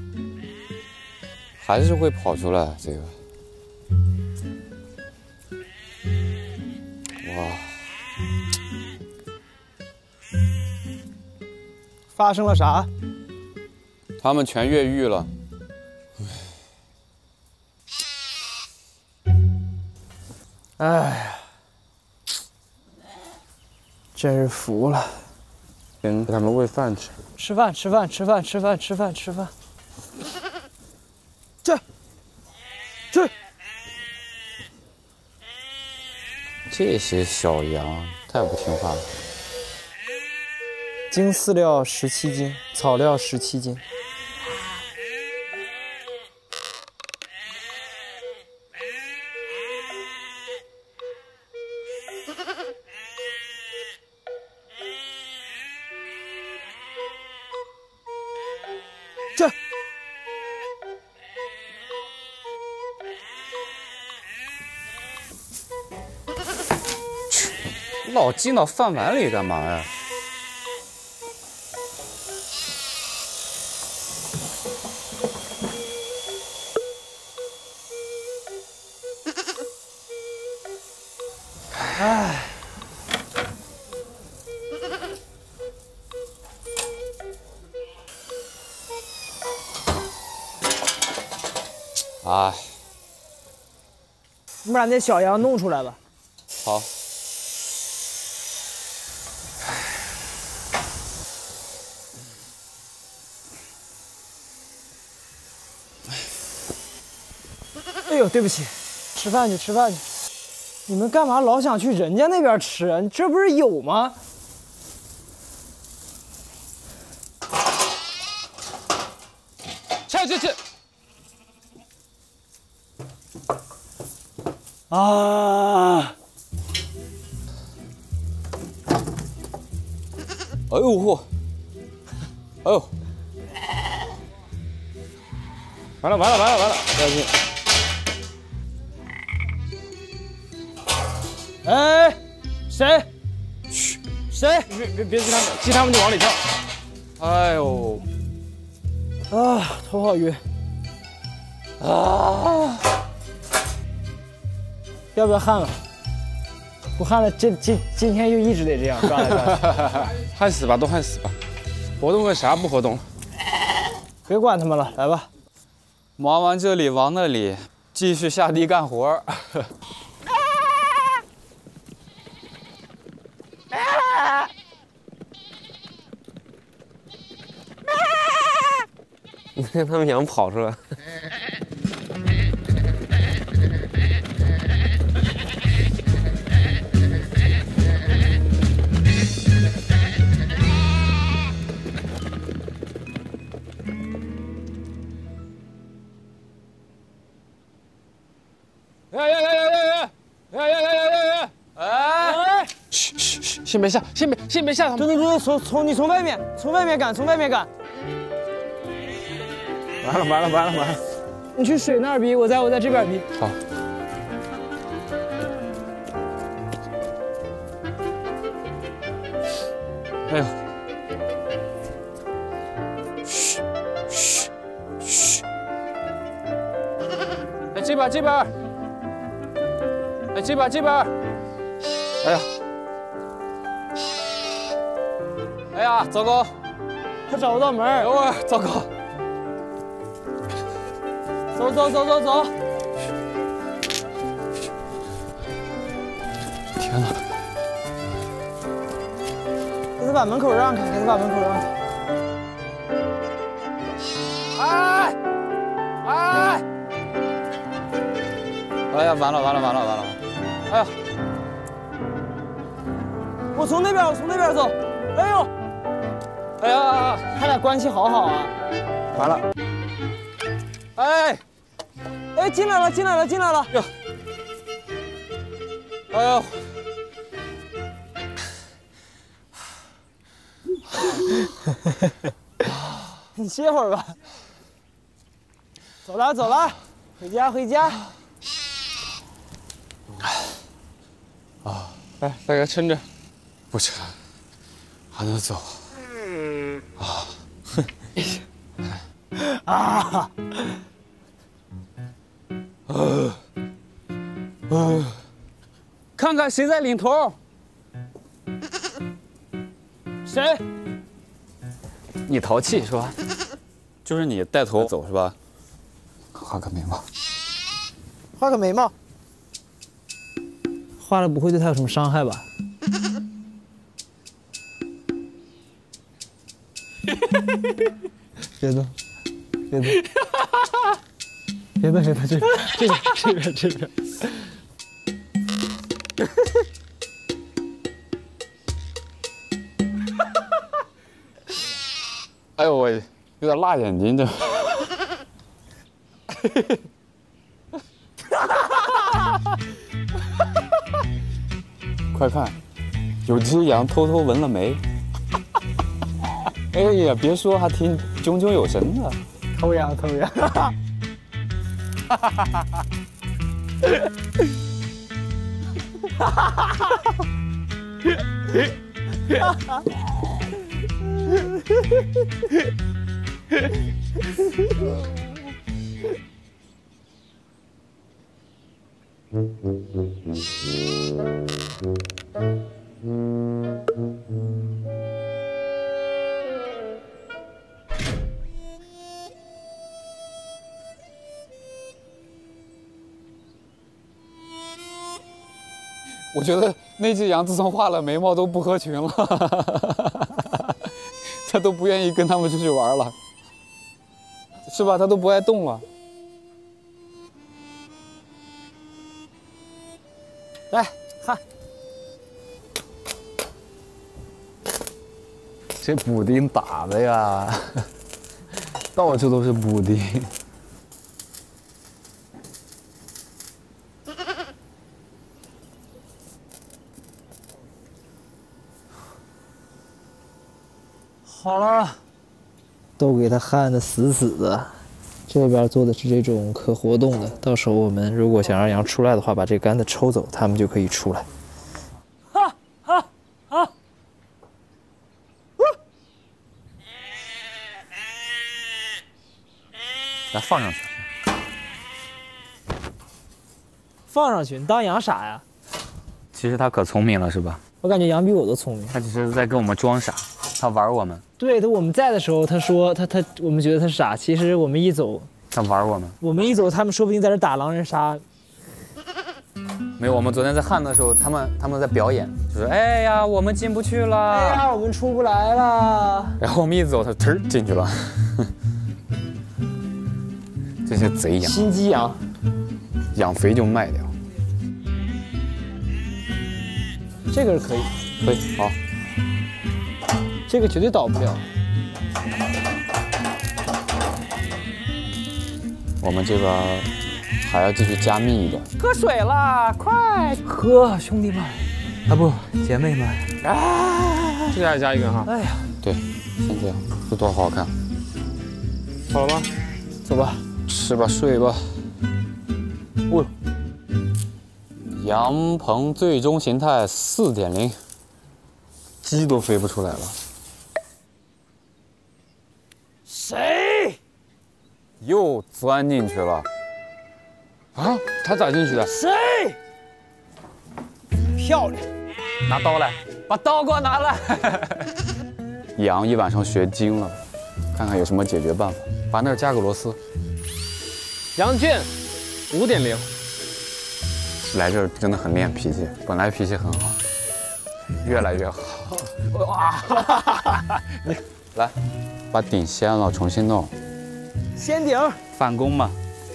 还是会跑出来这个。哇！ 发生了啥？ 他们全越狱了。 哎呀，真是服了。 先给他们喂饭吃。 吃饭，吃饭，吃饭，吃饭，吃饭，吃饭。去，去。 这些小羊太不听话了。 精饲料十七斤，草料十七斤。这老进到饭碗里干嘛呀？ 唉。 哎， 你们把那小羊弄出来吧。 好。 哎呦，对不起，吃饭去，吃饭去。你们干嘛老想去人家那边吃啊？这不是有吗？ 去去去！ 啊！ 哎呦嚯！哎呦！ 完了完了完了完了！不要紧。 哎，谁？ 嘘， 谁？ 别别别激他们，激他们就往里跳。 哎呦！ 啊，头好晕。啊！要不要焊了？不焊了，这今今天就一直得这样抓来抓去。 焊死吧，都焊死吧。活动个啥不活动？ 别管他们了，来吧。 忙完这里往那里，继续下地干活。 你看他们羊跑出来。哎呀呀呀呀呀！呀呀呀呀呀！哎！嘘嘘嘘，先别下，先别先别下他们。 对对对，从从你从外面从外面赶，从外面赶。 完了完了完了完了！ 你去水那儿逼，我在我在这边逼。 好。 哎呦，嘘嘘嘘！哎，这边这边！哎，这边这边！哎呀！哎呀，糟糕！ 他找不到门。 哎呦，糟糕！ 走走走走走！ 天哪！ 给他把门口让开，给他把门口让开。 哎哎！哎呀，完了完了完了完了！哎呀！ 我从那边，我从那边走。哎呦！ 哎呀， 他俩关系好好啊。 完了！哎哎，进来了，进来了，进来了！ 哟！哎呦！ 你歇会儿吧。走了走了，回家回家。 啊！ 来，大家撑着， 不成，还能走。啊！ 啊！ 呃呃，看看谁在领头。 谁？ 你淘气是吧？就是你带头走是吧？画个眉毛， 画个眉毛，画了不会对他有什么伤害吧？别动，别动，别动，别动，这边，这边，这边，这边。 哎呦，我有点辣眼睛这。快看，有只羊偷偷纹了眉。哎呀，别说，还挺炯炯有神的。 偷羊，偷羊。哈哈哈哈哈！ 我觉得那只羊自从画了眉毛都不合群了，它都不愿意跟他们出去玩了，是吧？它都不爱动了。 来看， 这补丁打的呀，到处都是补丁。 好了，都给它焊得死死的。这边做的是这种可活动的，到时候我们如果想让羊出来的话，把这杆子抽走，它们就可以出来。哈哈哈！ 来放上去， 放上去，你当羊傻呀？ 其实它可聪明了，是吧？ 我感觉羊比我都聪明。 它只是在跟我们装傻，它玩我们。 对，他我们在的时候，他说他他我们觉得他傻，其实我们一走， 他玩我们。我们一走，他们说不定在这打狼人杀。 没有，我们昨天在汉的时候，他们他们在表演，就说：“哎呀，我们进不去了， 哎呀，我们出不来了。” 然后我们一走，他呲儿进去了。这些贼羊， 心机羊， 养肥就卖掉。 这个是可以， 可以，好。 这个绝对倒不了。 我们这边还要继续加密一点。 喝水了，快喝，兄弟们！啊不，姐妹们！啊， 这下加一个哈。 哎呀， 对，先这样，这多好看。 好了吗？ 走吧， 吃吧，睡吧。哦，羊棚最终形态四点零。 鸡都飞不出来了。 谁？ 又钻进去了。 啊？他咋进去的？ 谁？漂亮！ 拿刀来，把刀给我拿来。羊一晚上学精了，看看有什么解决办法。把那儿加个螺丝。 羊圈，五点零。 来这儿真的很练脾气，本来脾气很好，越来越好。哇！你来，把顶掀了，重新弄。 掀顶。 返工嘛。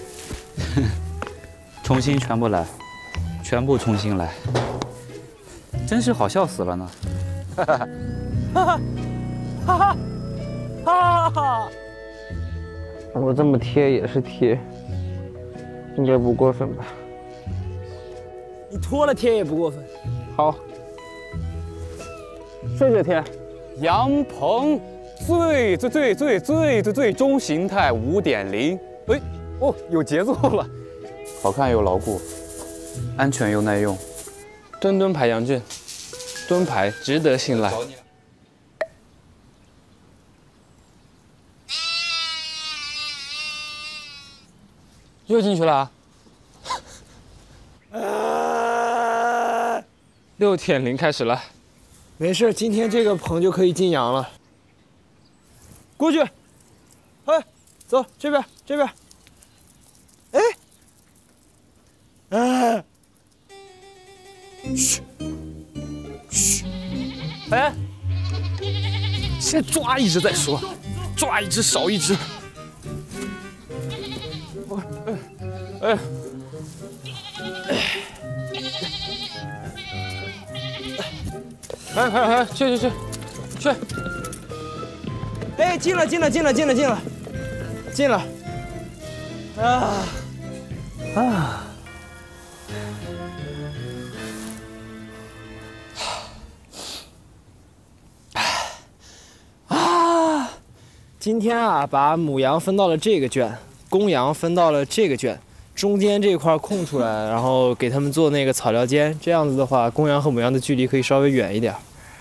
重新全部来，全部重新来。真是好笑死了呢。哈哈哈哈哈哈哈哈！ 我这么贴也是贴，应该不过分吧？ 你脱了贴也不过分。 好，谢谢贴。 羊棚最最最最最最最终形态五点零，哎哦，有节奏了，好看又牢固，安全又耐用。 墩墩牌羊圈，墩牌值得信赖。又进去了、啊。六点零开始了。 没事，今天这个棚就可以进羊了。过去，哎，走这边，这边。哎，哎，嘘，嘘，哎，先抓一只再说，抓一只少一只。哎， 快快快，去去去，去！ 哎，进了进了进了进了进了，进了！啊啊！啊！今天啊，把母羊分到了这个圈，公羊分到了这个圈。中间这块空出来，然后给他们做那个草料间，这样子的话，公羊和母羊的距离可以稍微远一点。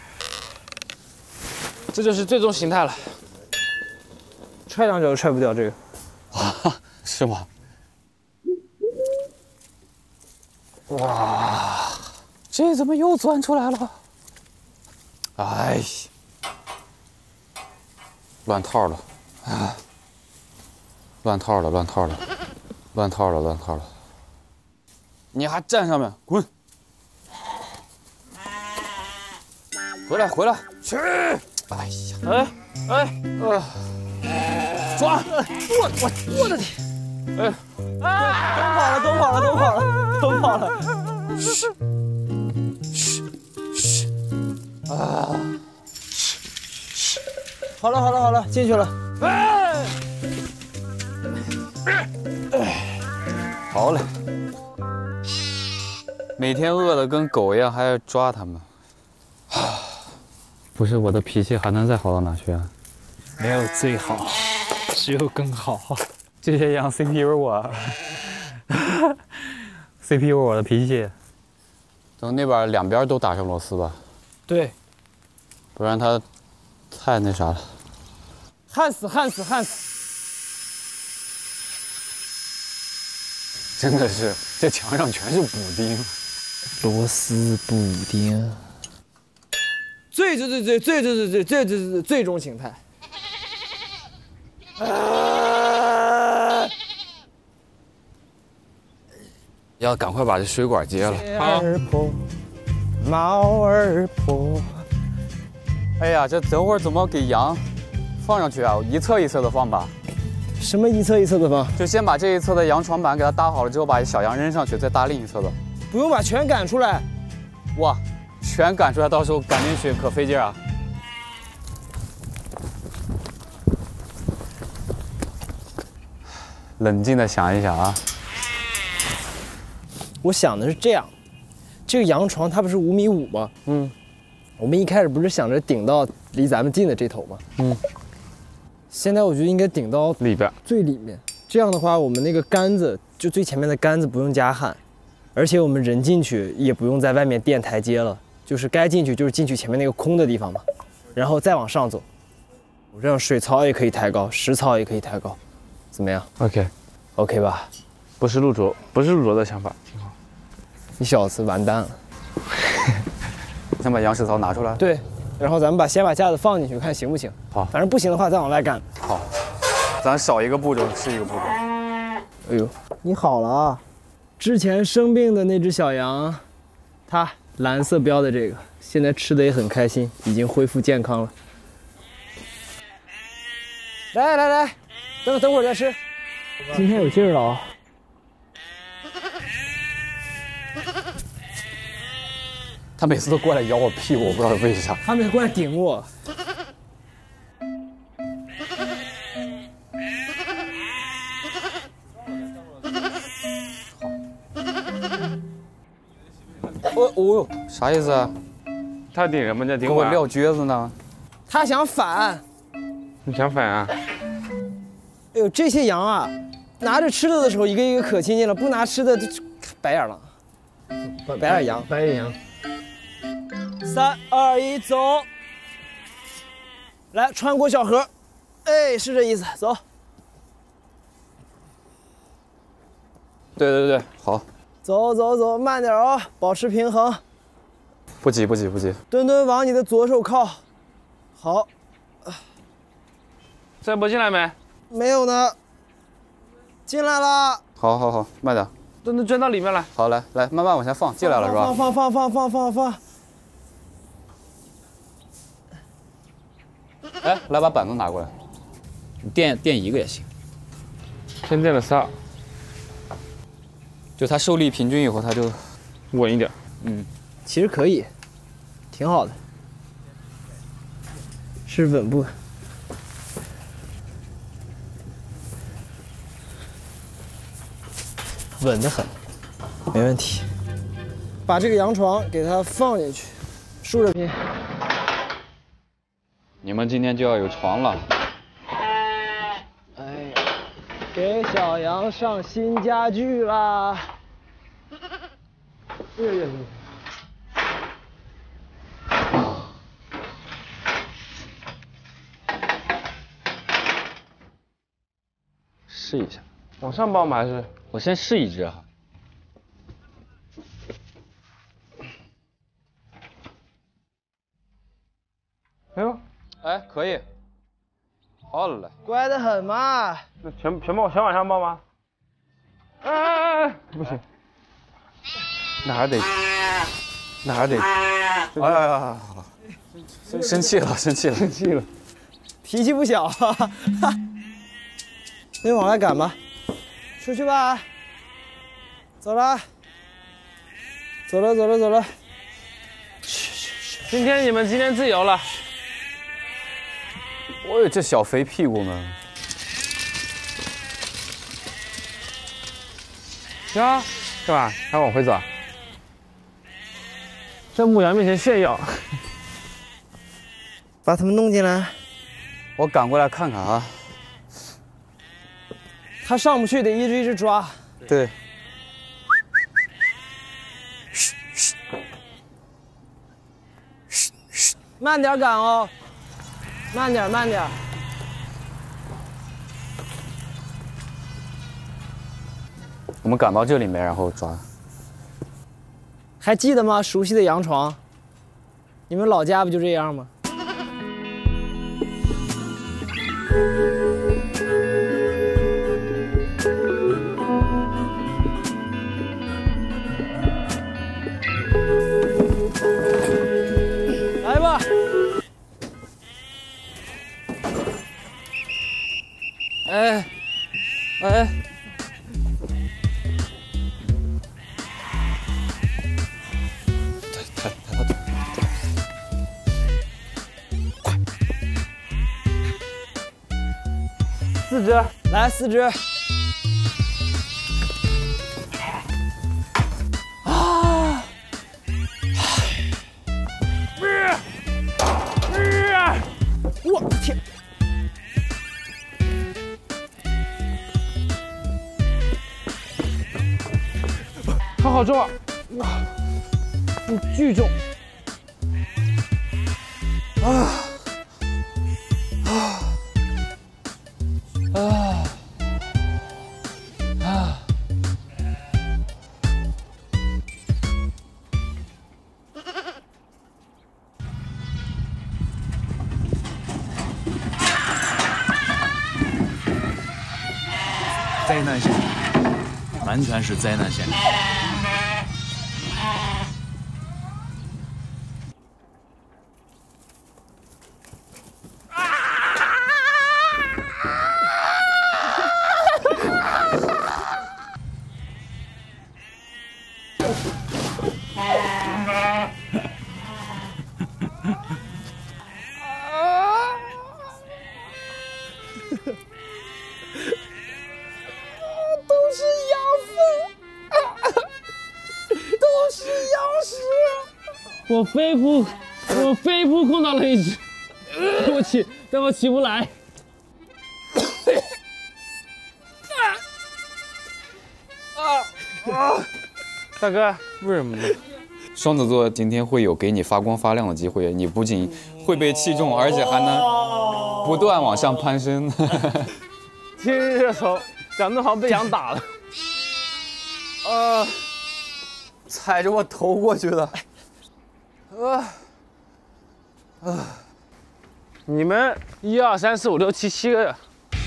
这就是最终形态了。 踹两脚都踹不掉这个。 啊，是吗？哇，这怎么又钻出来了？哎呀，乱套了啊！乱套了，乱套了。乱套了，乱套了！你还站上面，滚！回来，回来，去！哎呀， 哎哎，呃，抓！我我我的天！哎，啊！都跑了，都跑了，都跑了，都跑了！嘘，嘘，嘘！啊！嘘嘘！好了，好了，好了，进去了。哎！ 好嘞，每天饿得跟狗一样，还要抓它们。不是我的脾气还能再好到哪去啊？ 没有最好，只有更好。 这些羊 C P U 我，C P U 我的脾气。等那边两边都打上螺丝吧。 对， 不然它太那啥了。 焊死，焊死，焊死！ 真的是，这墙上全是补丁， 螺丝补丁，最最最最最最最最最最最最终形态。 要赶快把这水管接了。 好，毛儿婆。 哎呀，这等会儿怎么给羊放上去啊？一侧一侧的放吧。 什么一侧一侧的放？ 就先把这一侧的羊床板给它搭好了之后，把小羊扔上去，再搭另一侧的。 不用把全赶出来。 哇，全赶出来，到时候赶进去可费劲啊！冷静的想一想啊。 我想的是这样，这个羊床它不是五米五吗？嗯。我们一开始不是想着顶到离咱们近的这头吗？嗯。现在我觉得应该顶到里边最里面，这样的话，我们那个杆子就最前面的杆子不用加焊，而且我们人进去也不用在外面垫台阶了， 就是该进去就是进去前面那个空的地方嘛，然后再往上走，这样水槽也可以抬高，实槽也可以抬高，怎么样 ？OK，OK OK 吧？ 不是陆卓，不是陆卓的想法，挺好。 你小子完蛋了。 先把羊食槽拿出来。 对，然后咱们把先把架子放进去，看行不行？ 好， 反正不行的话再往外干。 好，咱少一个步骤是一个步骤。 哎呦，你好了啊！之前生病的那只小羊，它蓝色标的这个，现在吃的也很开心，已经恢复健康了。来来来，等等会儿再吃。今天有劲儿了啊！ 他每次都过来咬我屁股，我不知道为啥。 他们过来顶我。 哦哦哟，啥意思啊？ 他顶什么叫顶给我撂撅子呢？ 他想反。 你想反啊？ 哎呦，这些羊啊，拿着吃的的时候一个一个可亲近了，不拿吃的就白眼了。白眼羊， 白眼羊。 三二一，走！来，穿过小河，哎，是这意思，走。 对对对，好。 走走走，慢点啊、哦，保持平衡。 不急不急不急。 墩墩往你的左手靠。好。 这波进来没？ 没有呢。进来了。 好好好，慢点。 墩墩钻到里面来。 好，来来，慢慢往前放，进来了是吧？ 放放放放放放放。 哎，来把板子拿过来，你垫垫一个也行。 先垫了仨， 就它受力平均以后，它就稳一点。 嗯， 其实可以，挺好的，是稳步。稳得很，没问题。把这个羊床给它放进去，竖着拼。 你们今天就要有床了。 哎呀，给小羊上新家具啦！哎呀， 试一下， 往上抱吗？还是我先试一只哈。 哎呦， 哎，可以。好嘞。 乖得很嘛。 那全全抱全往上抱吗？哎哎哎，不行，那还得，那还得。 哎呀呀，好了，生气了，生气了， 生气了， 脾气不小，哈哈。那就往外赶吧，出去吧。走了，走了，走了，走了。 今天你们今天自由了。 我有这小肥屁股们。 行，干嘛？还往回走？在牧羊面前炫耀。 把他们弄进来。 我赶过来看看啊。 他上不去，得一只一只抓。 对。 慢点赶哦，慢点慢点。 我们赶到这里面，然后抓。 还记得吗？熟悉的羊床，你们老家不就这样吗？来吧。 哎，哎。抬抬抬抬抬！快！ 四只， 来四只。啊！我的天！ 它好重啊！哇，巨重！ 啊啊！ 灾难现场，完全是灾难现场。 我飞扑，我飞扑控到了一只，我起，但我起不来。 大哥，为什么呢？ 双子座今天会有给你发光发亮的机会，你不仅会被器重，而且还能不断往上攀升。 今日热搜，讲的好像被羊打了。 啊！踩着我头过去的。啊啊！你们一二三四五六七七个，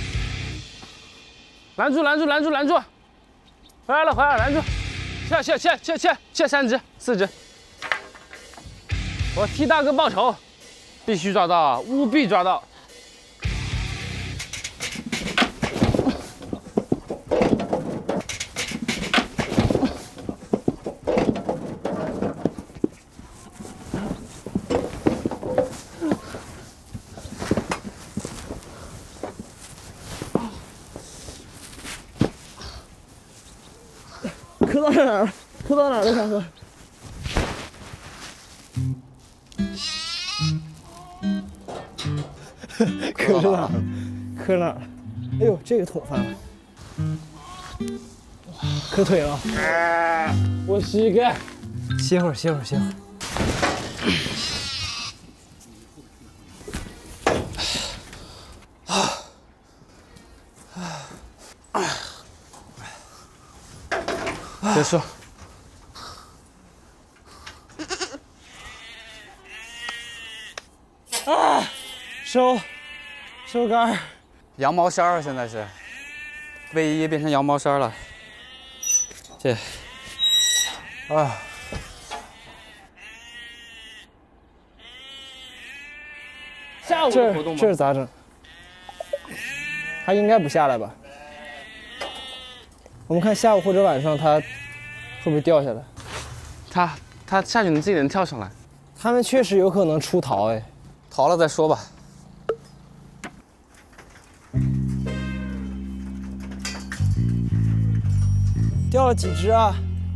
拦住拦住拦住拦住！回来了回来了，拦住！切切切切切切三只四只！我替大哥报仇，必须抓到，务必抓到！ 磕到哪儿了？磕到哪儿了，大哥？磕到哪儿了？磕哪儿了？哎呦，这个捅翻了！磕腿了！ 我膝盖。 歇会儿，歇会儿，歇会儿。 结束。 啊！收，收杆儿。 羊毛衫儿现在是，卫衣变成羊毛衫了。这，啊。 下午的活动吗？ 这是咋整？他应该不下来吧？我们看下午或者晚上他会不会掉下来？ 他他下去能自己能跳上来？ 他们确实有可能出逃哎， 逃了再说吧。 掉了几只啊？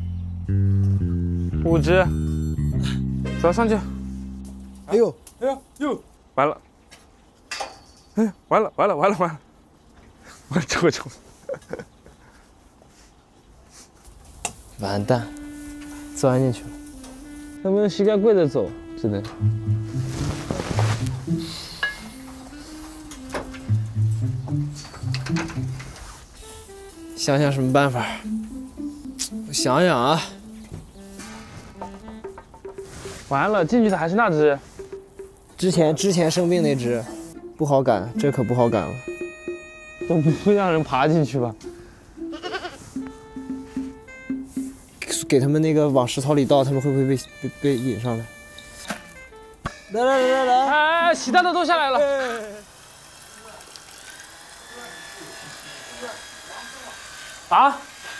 五只。走上去。 哎呦哎呦呦！完了！哎，完了完了完了完了！我这个虫。 完蛋，钻进去了。 能不能膝盖跪着走？只能。 想想什么办法？我想想啊。 完了，进去的还是那只。 之前之前生病那只，不好赶，这可不好赶了。 都不会让人爬进去吧？ 给他们那个往石槽里倒，他们会不会被被被引上来？来来来来来！ 哎，其他的都下来了。啊！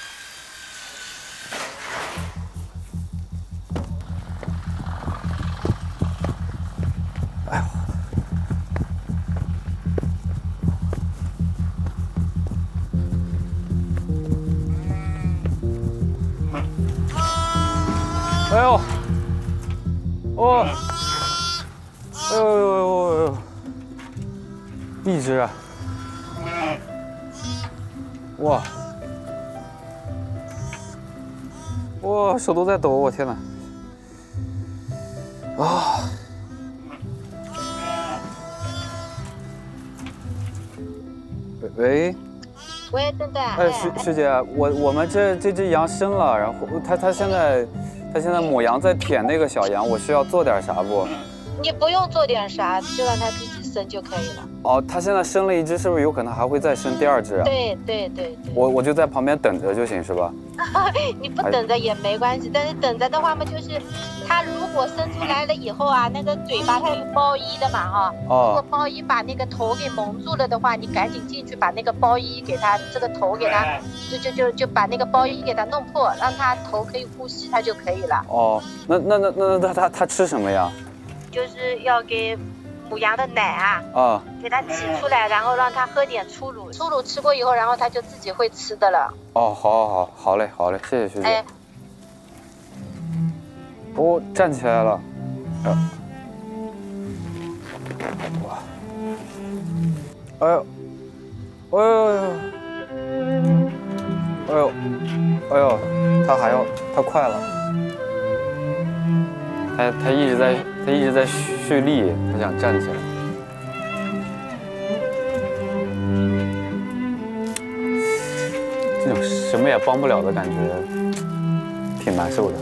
哎呦！哎呦！哦！哎呦呦呦呦呦！一只啊！哇！哇，手都在抖，我天哪！啊！ 喂。 喂，邓邓。 哎，师师姐，我我们这这只羊生了，然后它它现在它现在母羊在舔那个小羊，我需要做点啥不？ 你不用做点啥，就让它自己生就可以了。 哦，它现在生了一只，是不是有可能还会再生第二只啊？ 对对对对。 我我就在旁边等着就行，是吧？ 你不等着也没关系，但是等着的话嘛，就是它如果生出来了以后啊，那个嘴巴它有包衣的嘛哈。哦。如果包衣把那个头给蒙住了的话，你赶紧进去把那个包衣给它，这个头给它，就就就就把那个包衣给它弄破，让它头可以呼吸，它就可以了。 哦，那那那那那它它吃什么呀？ 就是要给母羊的奶啊， 啊， 给它挤出来，然后让它喝点初乳，初乳吃过以后，然后它就自己会吃的了。 哦，好，好，好，好嘞，好嘞，谢谢学姐。 哎， 哦，站起来了，呃，哇，哎呦，哎呦，哎呦，哎呦，它还要，它快了。他他一直在他一直在蓄力，他想站起来。这种什么也帮不了的感觉，挺难受的。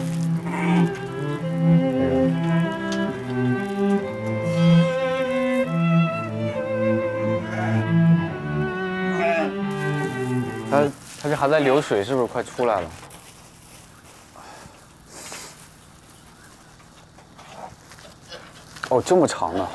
他他这还在流水，是不是快出来了？哦，这么长呢！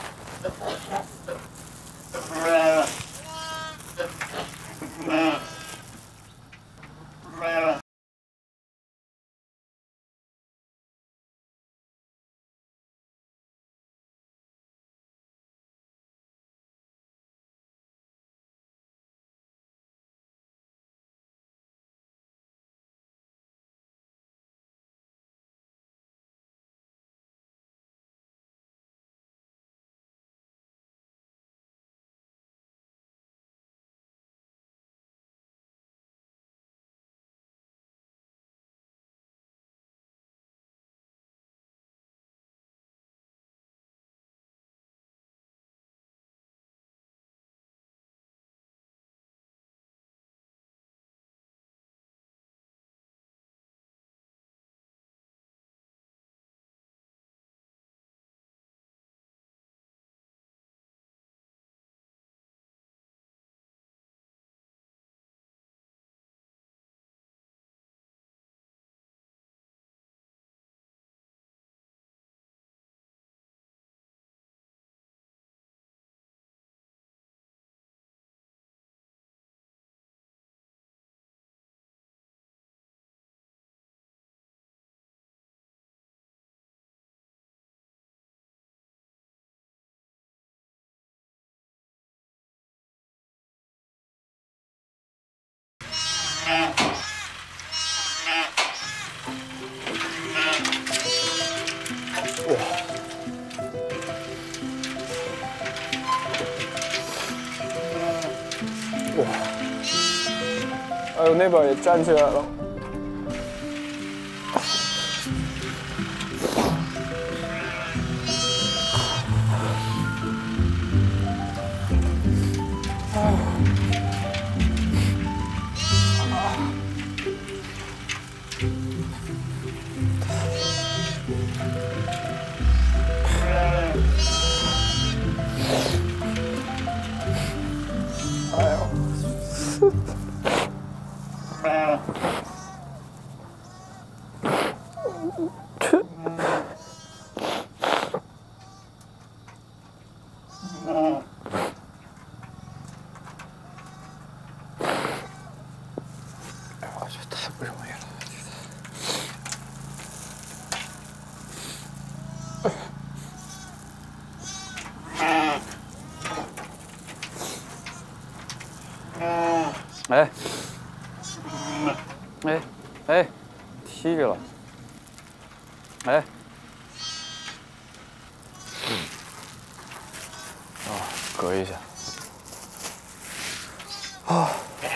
哇！哎呦，那边也站起来了。哎，哎，哎，踢着了，哎，啊，隔一下，啊，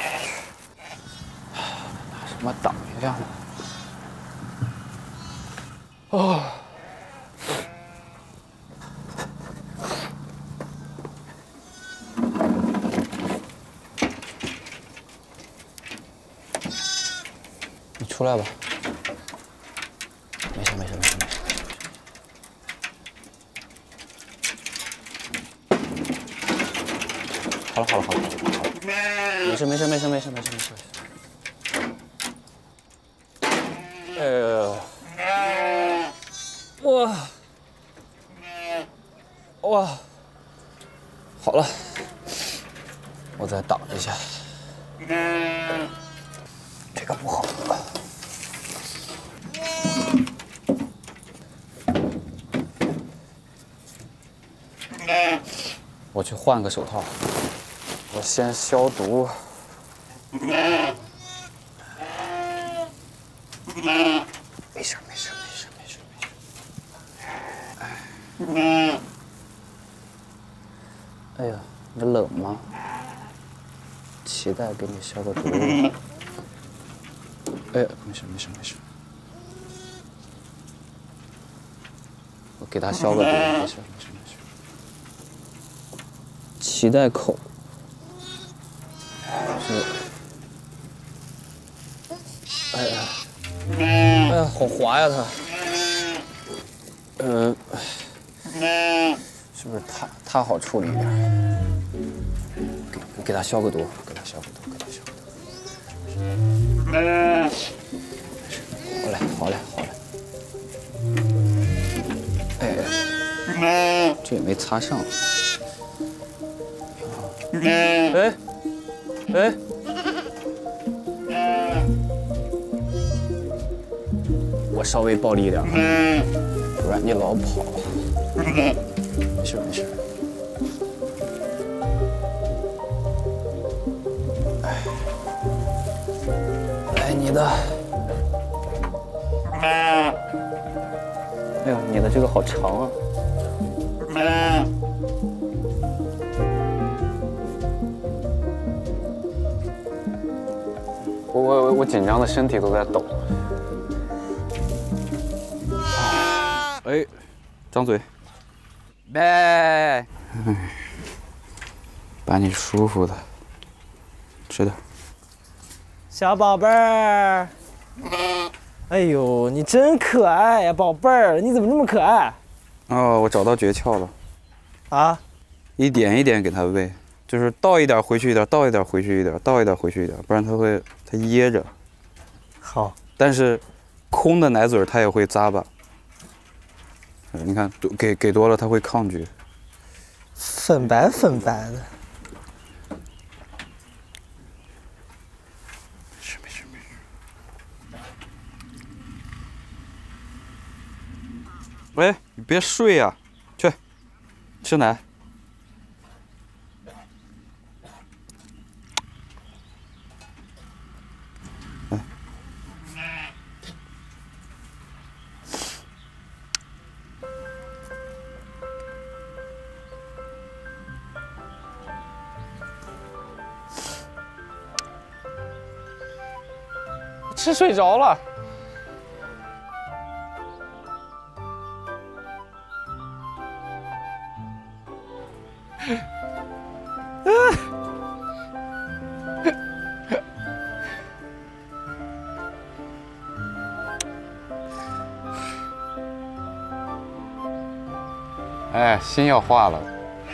拿什么挡一下呢？啊。 出来吧。没事没事没事没事。好了好了好了好了好了，没事没事没事没事没事没事。哎呦，哇哇，好了，我再挡一下。这个不好。 我去换个手套，我先消毒。没事没事没事没事没事。哎呀，你冷吗？脐带给你消个毒。哎呀，没事没事没事。我给他消个毒，没事没事没事。 脐带口是，哎呀，哎呀，好滑呀它，嗯、呃，是不是它它好处理一点？给给它消个毒，给它消个毒，给它消个毒。好嘞，好嘞，好嘞。哎，这也没擦上。 哎，哎，我稍微暴力一点，不然你老跑。没事没事。哎，来你的。哎呦，你的这个好长啊。 我我我紧张的身体都在抖。哎，张嘴。哎，把你舒服的，吃点。 小宝贝儿，哎呦，你真可爱呀，宝贝儿，你怎么这么可爱？ 哦，我找到诀窍了。 啊？ 一点一点给它喂。 就是倒一点回去一点，倒一点回去一点，倒一点回去一点，不然它会它噎着。 好， 但是空的奶嘴它也会咂巴。你看，给给多了它会抗拒。 粉白粉白的。 没事没事没事。喂，你别睡呀、啊，去吃奶。 吃睡着了。 哎，心要化了。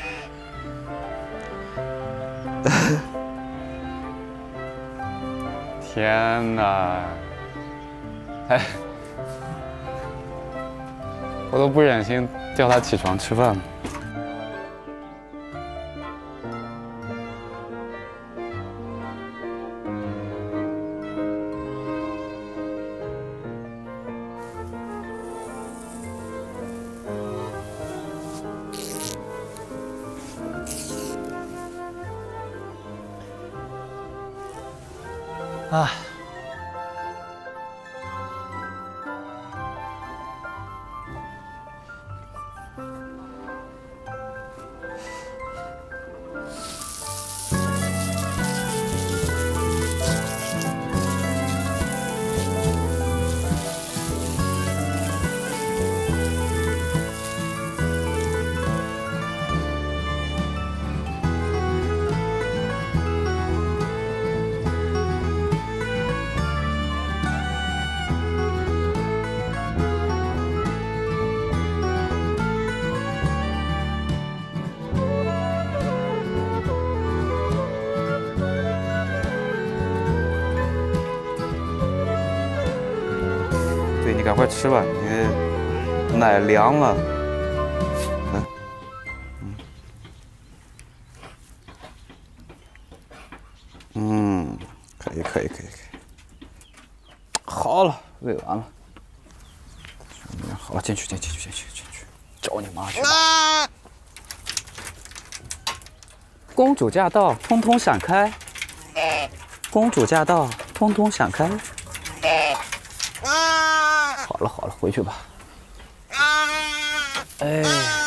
天哪！哎，我都不忍心叫他起床吃饭了。 啊。 快吃吧，你奶凉了。嗯嗯，可以可以可以可以。好了，喂完了。好了，进去进去进去进去进去，找你妈去吧。公主驾到，通通闪开！公主驾到，通通闪开！好了好了，回去吧。哎。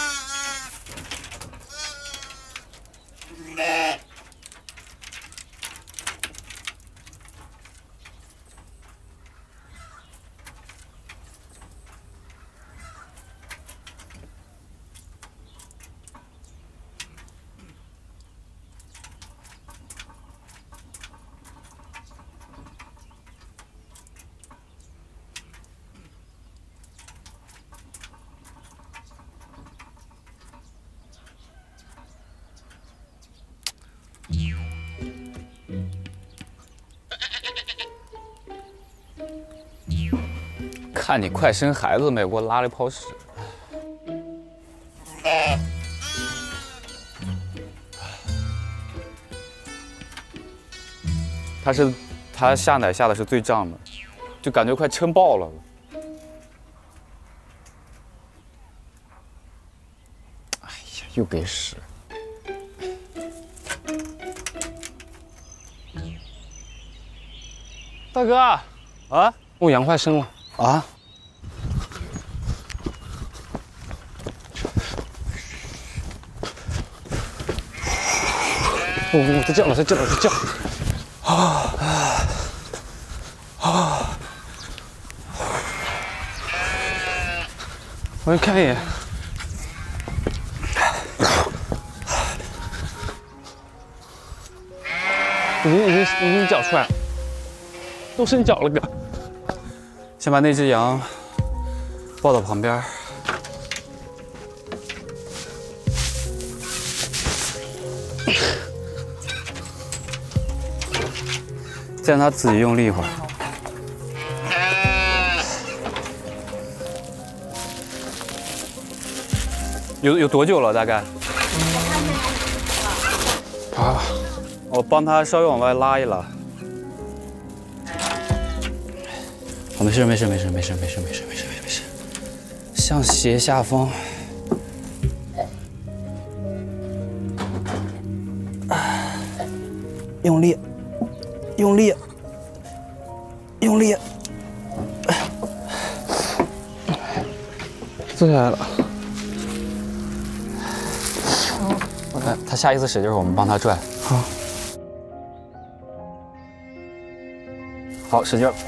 看你快生孩子没，给我拉了一泡屎。他是他下奶下的是最胀的，就感觉快撑爆了。哎呀，又给屎！ 大哥啊，我羊快生了啊！ 我我在叫了，在叫了，在叫。啊啊！我去看一眼。已经已经已经搅出来了，都生脚了哥。 先把那只羊抱到旁边。再让它自己用力一会儿。有有多久了？大概？啊！我帮它稍微往外拉一拉。好，没事没事没事没事没事没事没事没事，向斜下方。用力。用力，用力， 坐下来了。 来，他下一次使劲，我们帮他拽。 好， 好，使劲。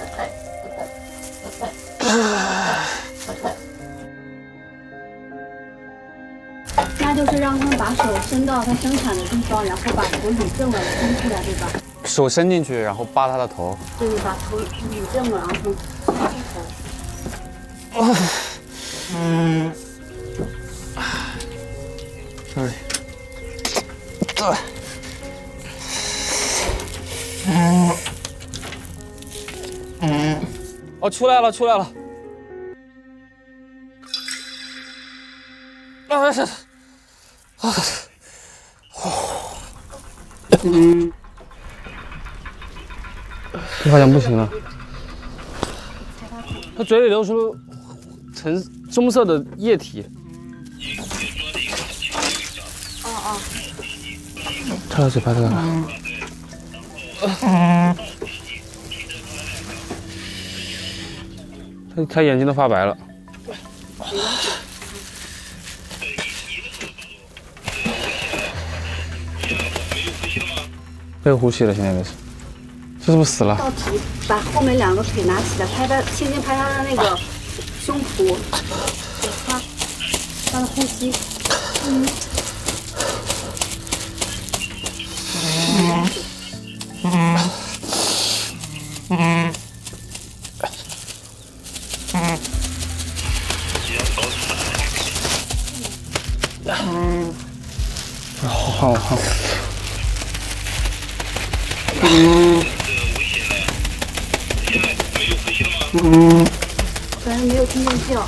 那就是让他们把手伸到他生产的地方，然后把头捋正了伸出来，对吧？ 手伸进去，然后扒他的头。 对，把头捋正了，然后低头。 哦，嗯 ，sorry， 对，嗯，嗯，哦，出来了，出来了。啊，是，啊， 嗯。你好像不行了，他嘴里流出橙棕色的液体。 哦哦。 插到嘴巴这个了。他他眼睛都发白了。没有呼吸了，现在没事。这是不是死了？ 到体，把后面两个腿拿起来，拍他，轻轻拍他的那个胸脯，给他，让他呼吸。嗯。嗯。嗯。嗯。 嗯。好好。嗯。 跟才没有听见叫。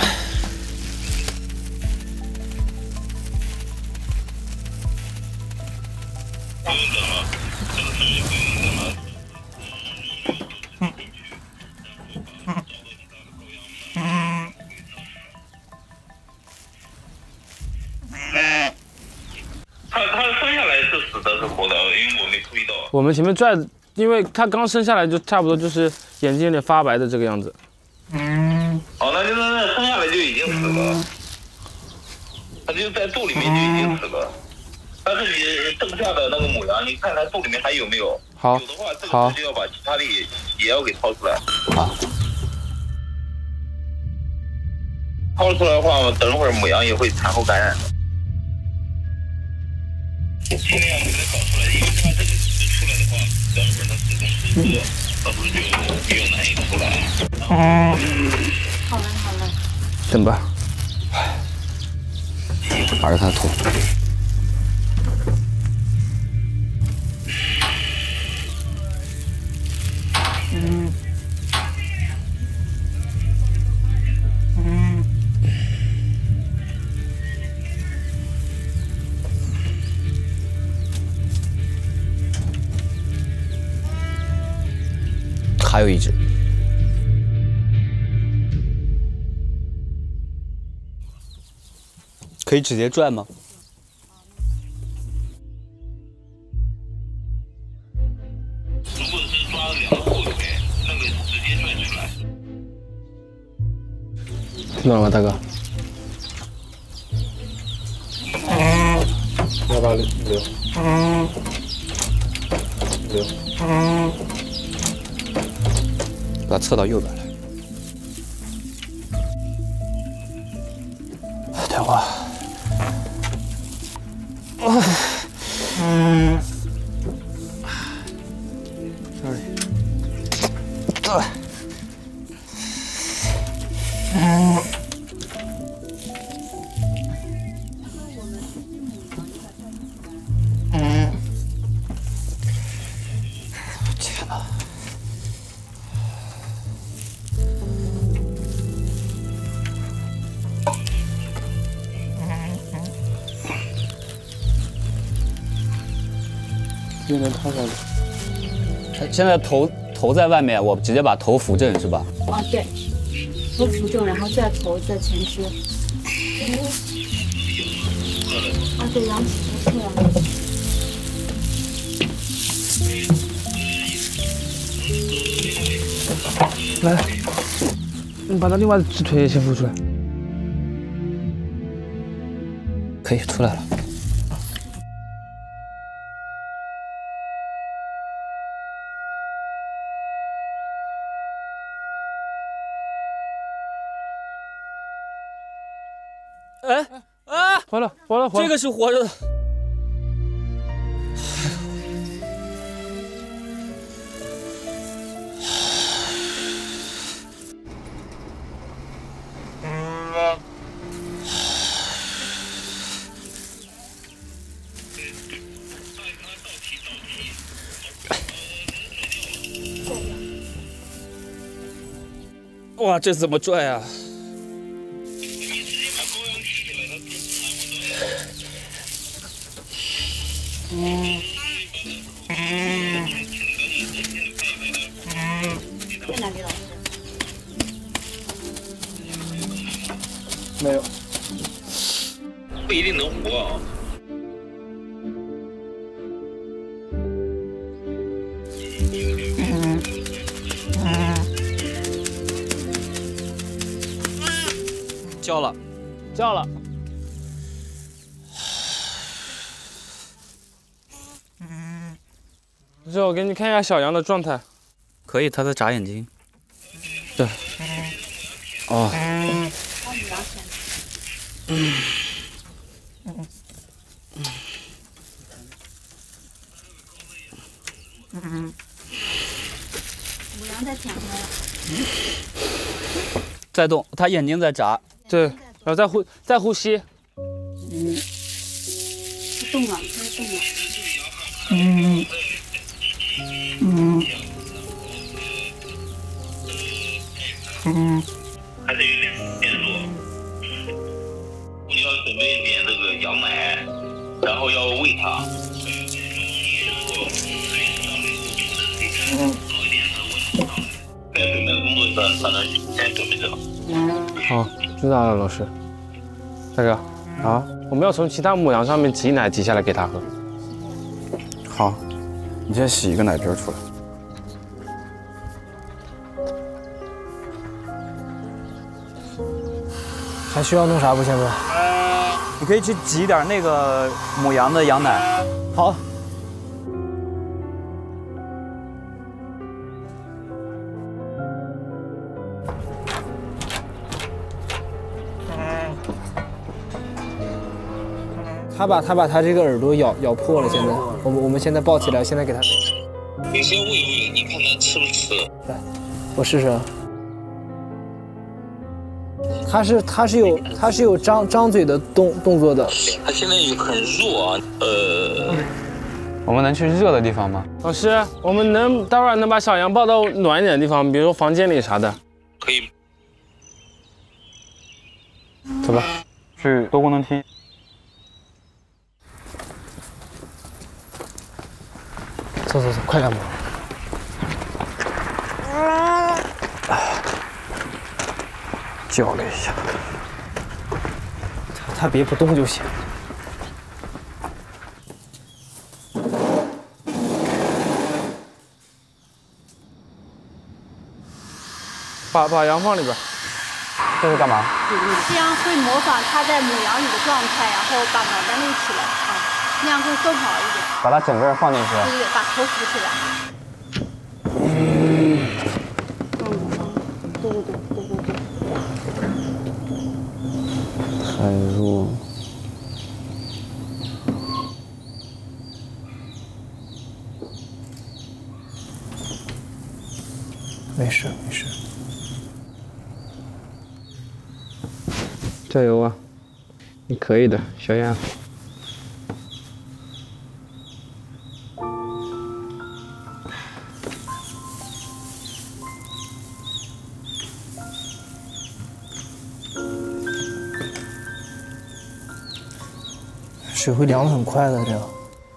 我们前面拽，因为它刚生下来就差不多就是眼睛有点发白的这个样子。 嗯。哦，那就那那生下来就已经死了，它就在肚里面就已经死了。但是你剩下的那个母羊，你看它肚里面还有没有？ 好。 有的话，这个就要把其他的也也要给掏出来。 好。 掏出来的话，等会儿母羊也会产后感染的。尽量给它搞出来，因为它这个出来的话，等会儿它子宫收缩，到时候就比较难以出来。 嗯，好了好了。 等吧。 把着它的头。 嗯。嗯。 还有一只，可以直接转吗？ 如果是抓两个后腿，那个直接转出来。 听到了吗，大哥？ 幺八六六。六。 把它侧到右边来。等会儿。嗯。Sorry。对。嗯。嗯。天哪！ 有点套上去。 现在头头在外面，我直接把头扶正是吧？ 啊，对，头扶正，然后再头再前肢。啊，对，仰起头出来。 来，你把它另外的只腿也先扶出来。 可以出来了。哎啊！ 活了，活了，活了！ 这个是活着的。哇，这怎么拽啊？ 嗯嗯嗯，在哪里，老师？ 没有， 不一定能活啊。 嗯嗯， 叫了， 叫了。这我给你看一下小羊的状态。 可以，它在眨眼睛。 对。哦。 嗯。 嗯。 嗯。母羊在舔它了。 在动，它眼睛在眨。 对，然后再呼再呼吸。 嗯。它动了，它动了。嗯。嗯。嗯。 还准备点这个羊奶，然后要喂它。嗯。该准备的工作咱咱能先准备着。 好，知道了，老师。大哥，啊，我们要从其他母羊上面挤奶挤下来给它喝。 好，你先洗一个奶瓶出来。 还需要弄啥不？现在？ 你可以去挤点那个母羊的羊奶。 好。他把他把他这个耳朵咬咬破了，现在我们我们现在抱起来，现在给他。 你先喂喂，你看他吃不吃？ 来，我试试。 它是它是有它是有张张嘴的动动作的。 它现在有很弱啊，呃。 我们能去热的地方吗？ 老师，我们能待会儿能把小羊抱到暖一点的地方，比如说房间里啥的。 可以。 走吧，去多功能梯。 走走走，快点吧。 叫了一下， 他他别不动就行。 把把羊放里边。 这是干嘛？ 这样会模仿它在母羊里的状态，然后把脑袋弄起来啊，那样会更好一点。 把它整个放进去。 对对对，把头扶起来。 嗯。 对对对对对对。 太弱。 没事没事。 加油啊！你可以的，小羊。 水会凉得很快的，这样。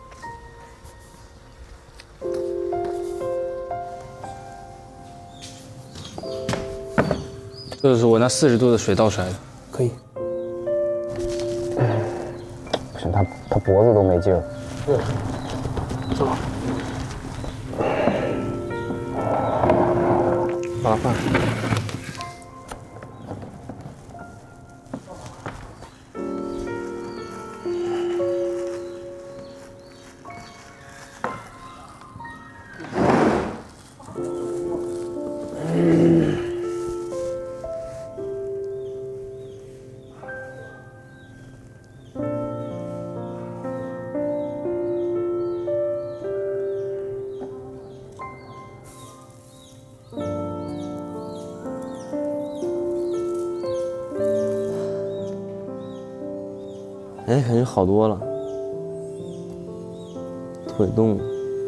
这是我那四十度的水倒出来的， 可以。 不行，他他脖子都没劲儿。 对，走。 把它放上。 哎，感觉好多了，腿动了。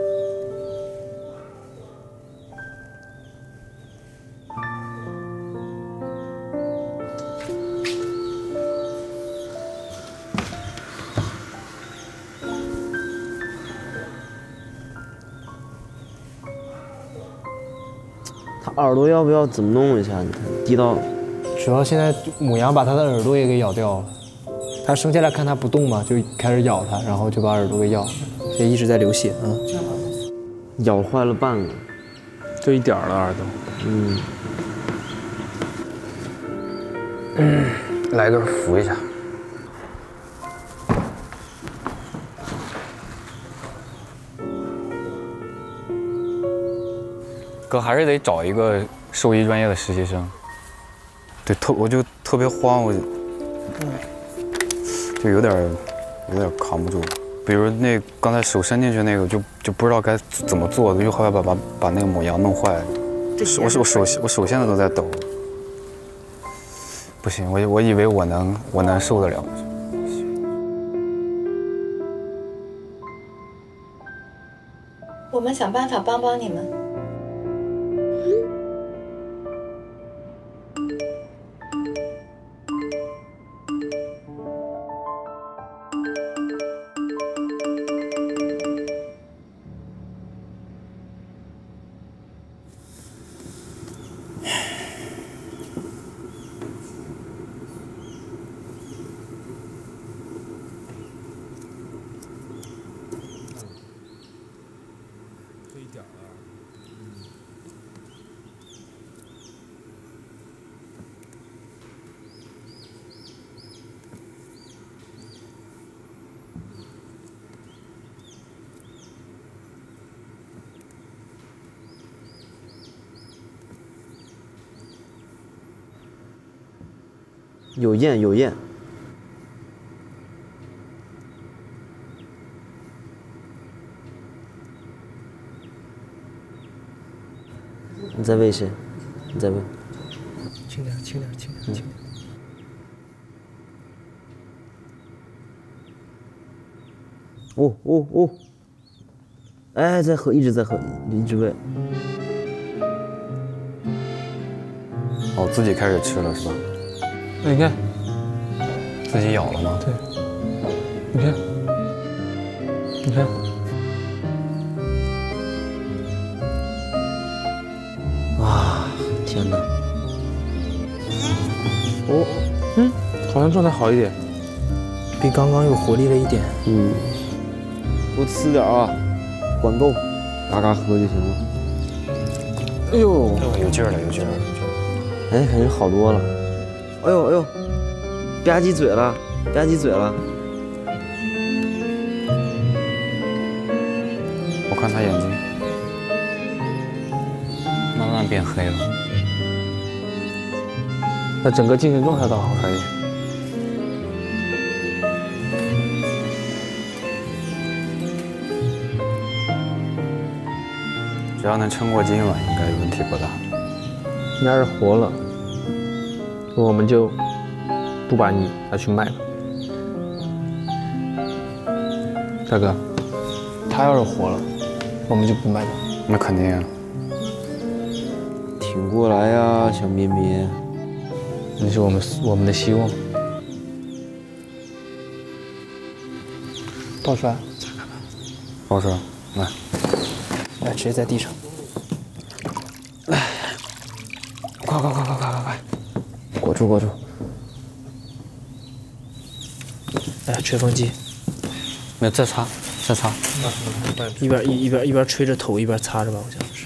它耳朵要不要怎么弄一下？你看，滴到。 主要现在母羊把它的耳朵也给咬掉了。 它生下来看它不动嘛，就开始咬它，然后就把耳朵给咬了，也一直在流血啊。 咬坏了半个， 就一点儿了耳朵。 嗯。 嗯，来个扶一下。哥还是得找一个兽医专业的实习生。对，特我就特别慌，我。嗯 就有点有点扛不住，比如那刚才手伸进去那个，就就不知道该怎么做的，又害怕把把把那个母羊弄坏。我我手我手现在都在抖。不行，我我以为我能我能受得了。 我们想办法帮帮你们。 有焰有焰。你再喂些，你再喂。 轻点，轻点，轻点，轻点。 哦哦哦！哎，在喝，一直在喝，一直喂。 哦，自己开始吃了是吧？ 那你看， 自己咬了吗？ 对。你看，你看。 啊！天哪！ 哦，嗯，好像状态好一点， 比刚刚有活力了一点。 嗯。多吃点啊，管够，嘎嘎喝就行了。 哎呦， 有劲儿了，有劲儿了，有劲儿了。 哎，感觉好多了。哎呦哎呦，吧唧嘴了，吧唧嘴了。 我看他眼睛慢慢变黑了。 那整个精神状态倒好，可以。 只要能撑过今晚，应该问题不大。 你要是活了，我们就不把你拿去卖了。大哥，他要是活了，我们就不卖了。 那肯定啊。 挺过来呀，小咩咩。 你是我们我们的希望。抱出来， 抱出来，来。 来，直接在地上。 来，快快快快快快快，裹住裹住。 来，吹风机。 没有，再擦，再擦。 一边一一边一边吹着头，一边擦着吧，我想是。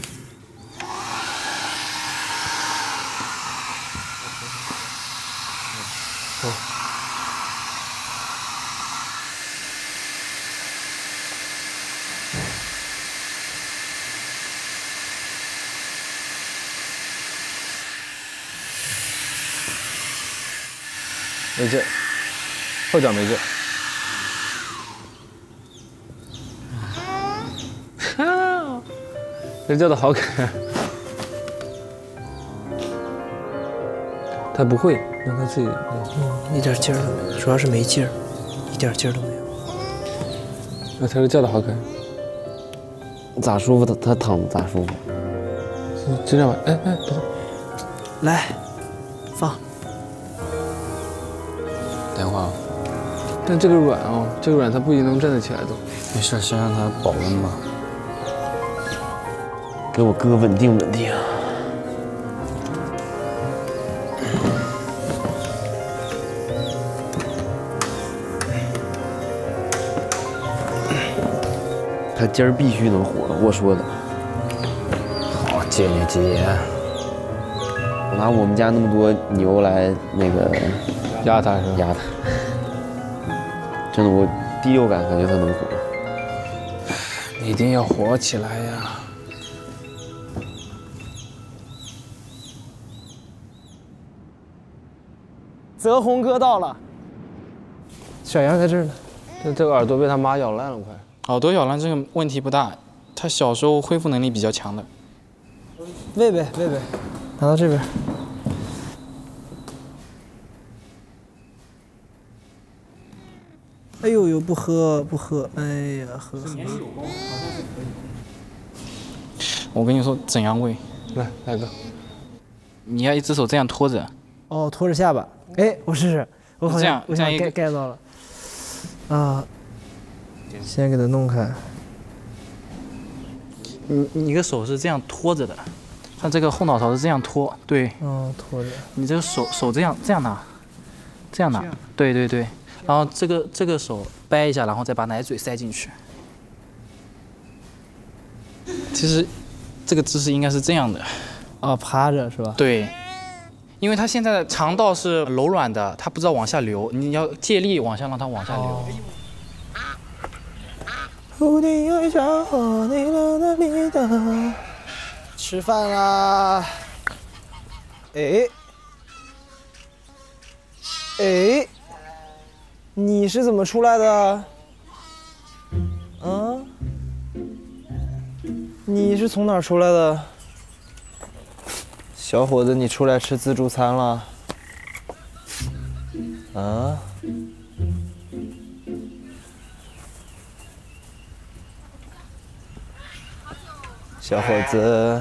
哦。 没劲，后脚没劲。这叫的好可爱。他不会，让他自己。 嗯，一点劲儿都没有，主要是没劲儿，一点劲儿都没有。 那他这叫的好可爱。 咋舒服？他他躺着咋舒服？ 就这样吧。哎哎，不是， 来，放。 等会儿。 但这个软哦，这个软它不一定能站得起来都。 没事，先让它保温吧。 给我哥稳定稳定。他今儿必须能活，我说的。 好，姐你姐。 我拿我们家那么多牛来那个压他是吧？ 压他。真的，我第六感感觉他能活。 一定要活起来呀！ 泽宏哥到了，小羊在这儿呢。 这这个耳朵被他妈咬烂了，快！ 耳朵咬烂这个问题不大，他小时候恢复能力比较强的。 喂喂喂喂，拿到这边。哎呦呦，不喝不喝，哎呀，喝喝。 我跟你说怎样喂， 来来个， 你要一只手这样托着。 哦，托着下巴。哎，我试试，我好像我想 get get 到了。啊，先给它弄开。 你你的手是这样托着的，像这个后脑勺是这样托，对。 嗯，托着。 你这个手手这样这样拿，这样拿，对对对。然后这个这个手掰一下，然后再把奶嘴塞进去。其实这个姿势应该是这样的。 啊，趴着是吧？ 对。因为它现在的肠道是柔软的，它不知道往下流，你要借力往下让它往下流。 吃饭啦！哎， 哎，你是怎么出来的？啊？你是从哪儿出来的？小伙子，你出来吃自助餐了？啊？小伙子。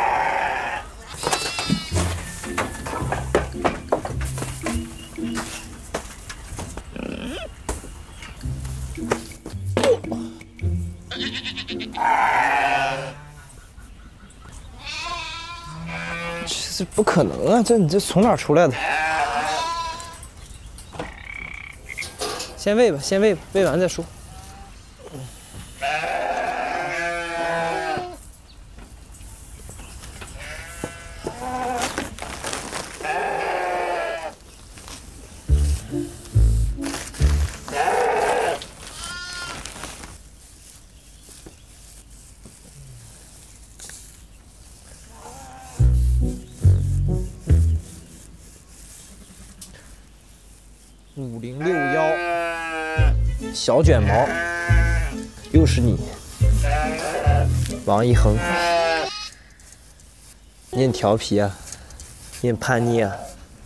这不可能啊！这你这从哪儿出来的？先喂吧，先喂吧，喂完再说。五零六幺，小卷毛，又是你，王一恒，你很调皮啊，你很叛逆啊。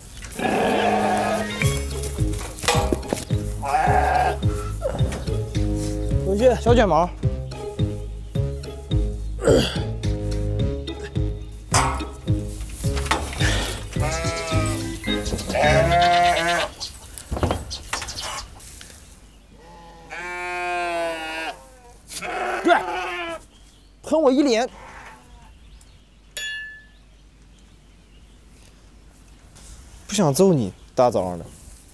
回去，小卷毛。对，喷我一脸。不想揍你，大早上的。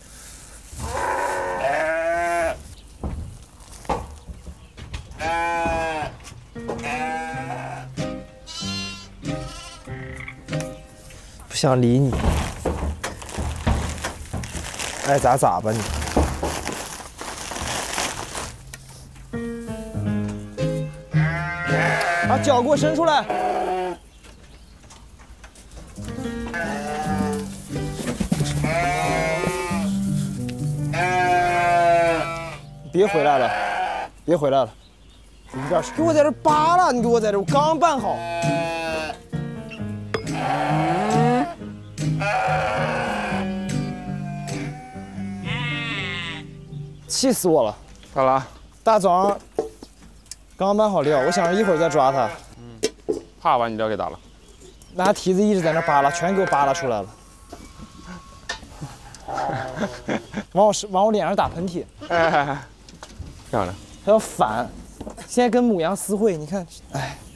不想理你，爱咋咋吧你。 把脚给我伸出来！别回来了，别回来了！你这给我在这扒拉，你给我在这，我刚办好。气死我了！ 咋了？ 大早上。 刚搬好料，我想着一会儿再抓他。 嗯，怕把你料给打了。 拿蹄子一直在那扒拉，全给我扒拉出来了。往我往我脸上打喷嚏。 哎，漂亮。 还要反，现在跟母羊私会，你看，哎。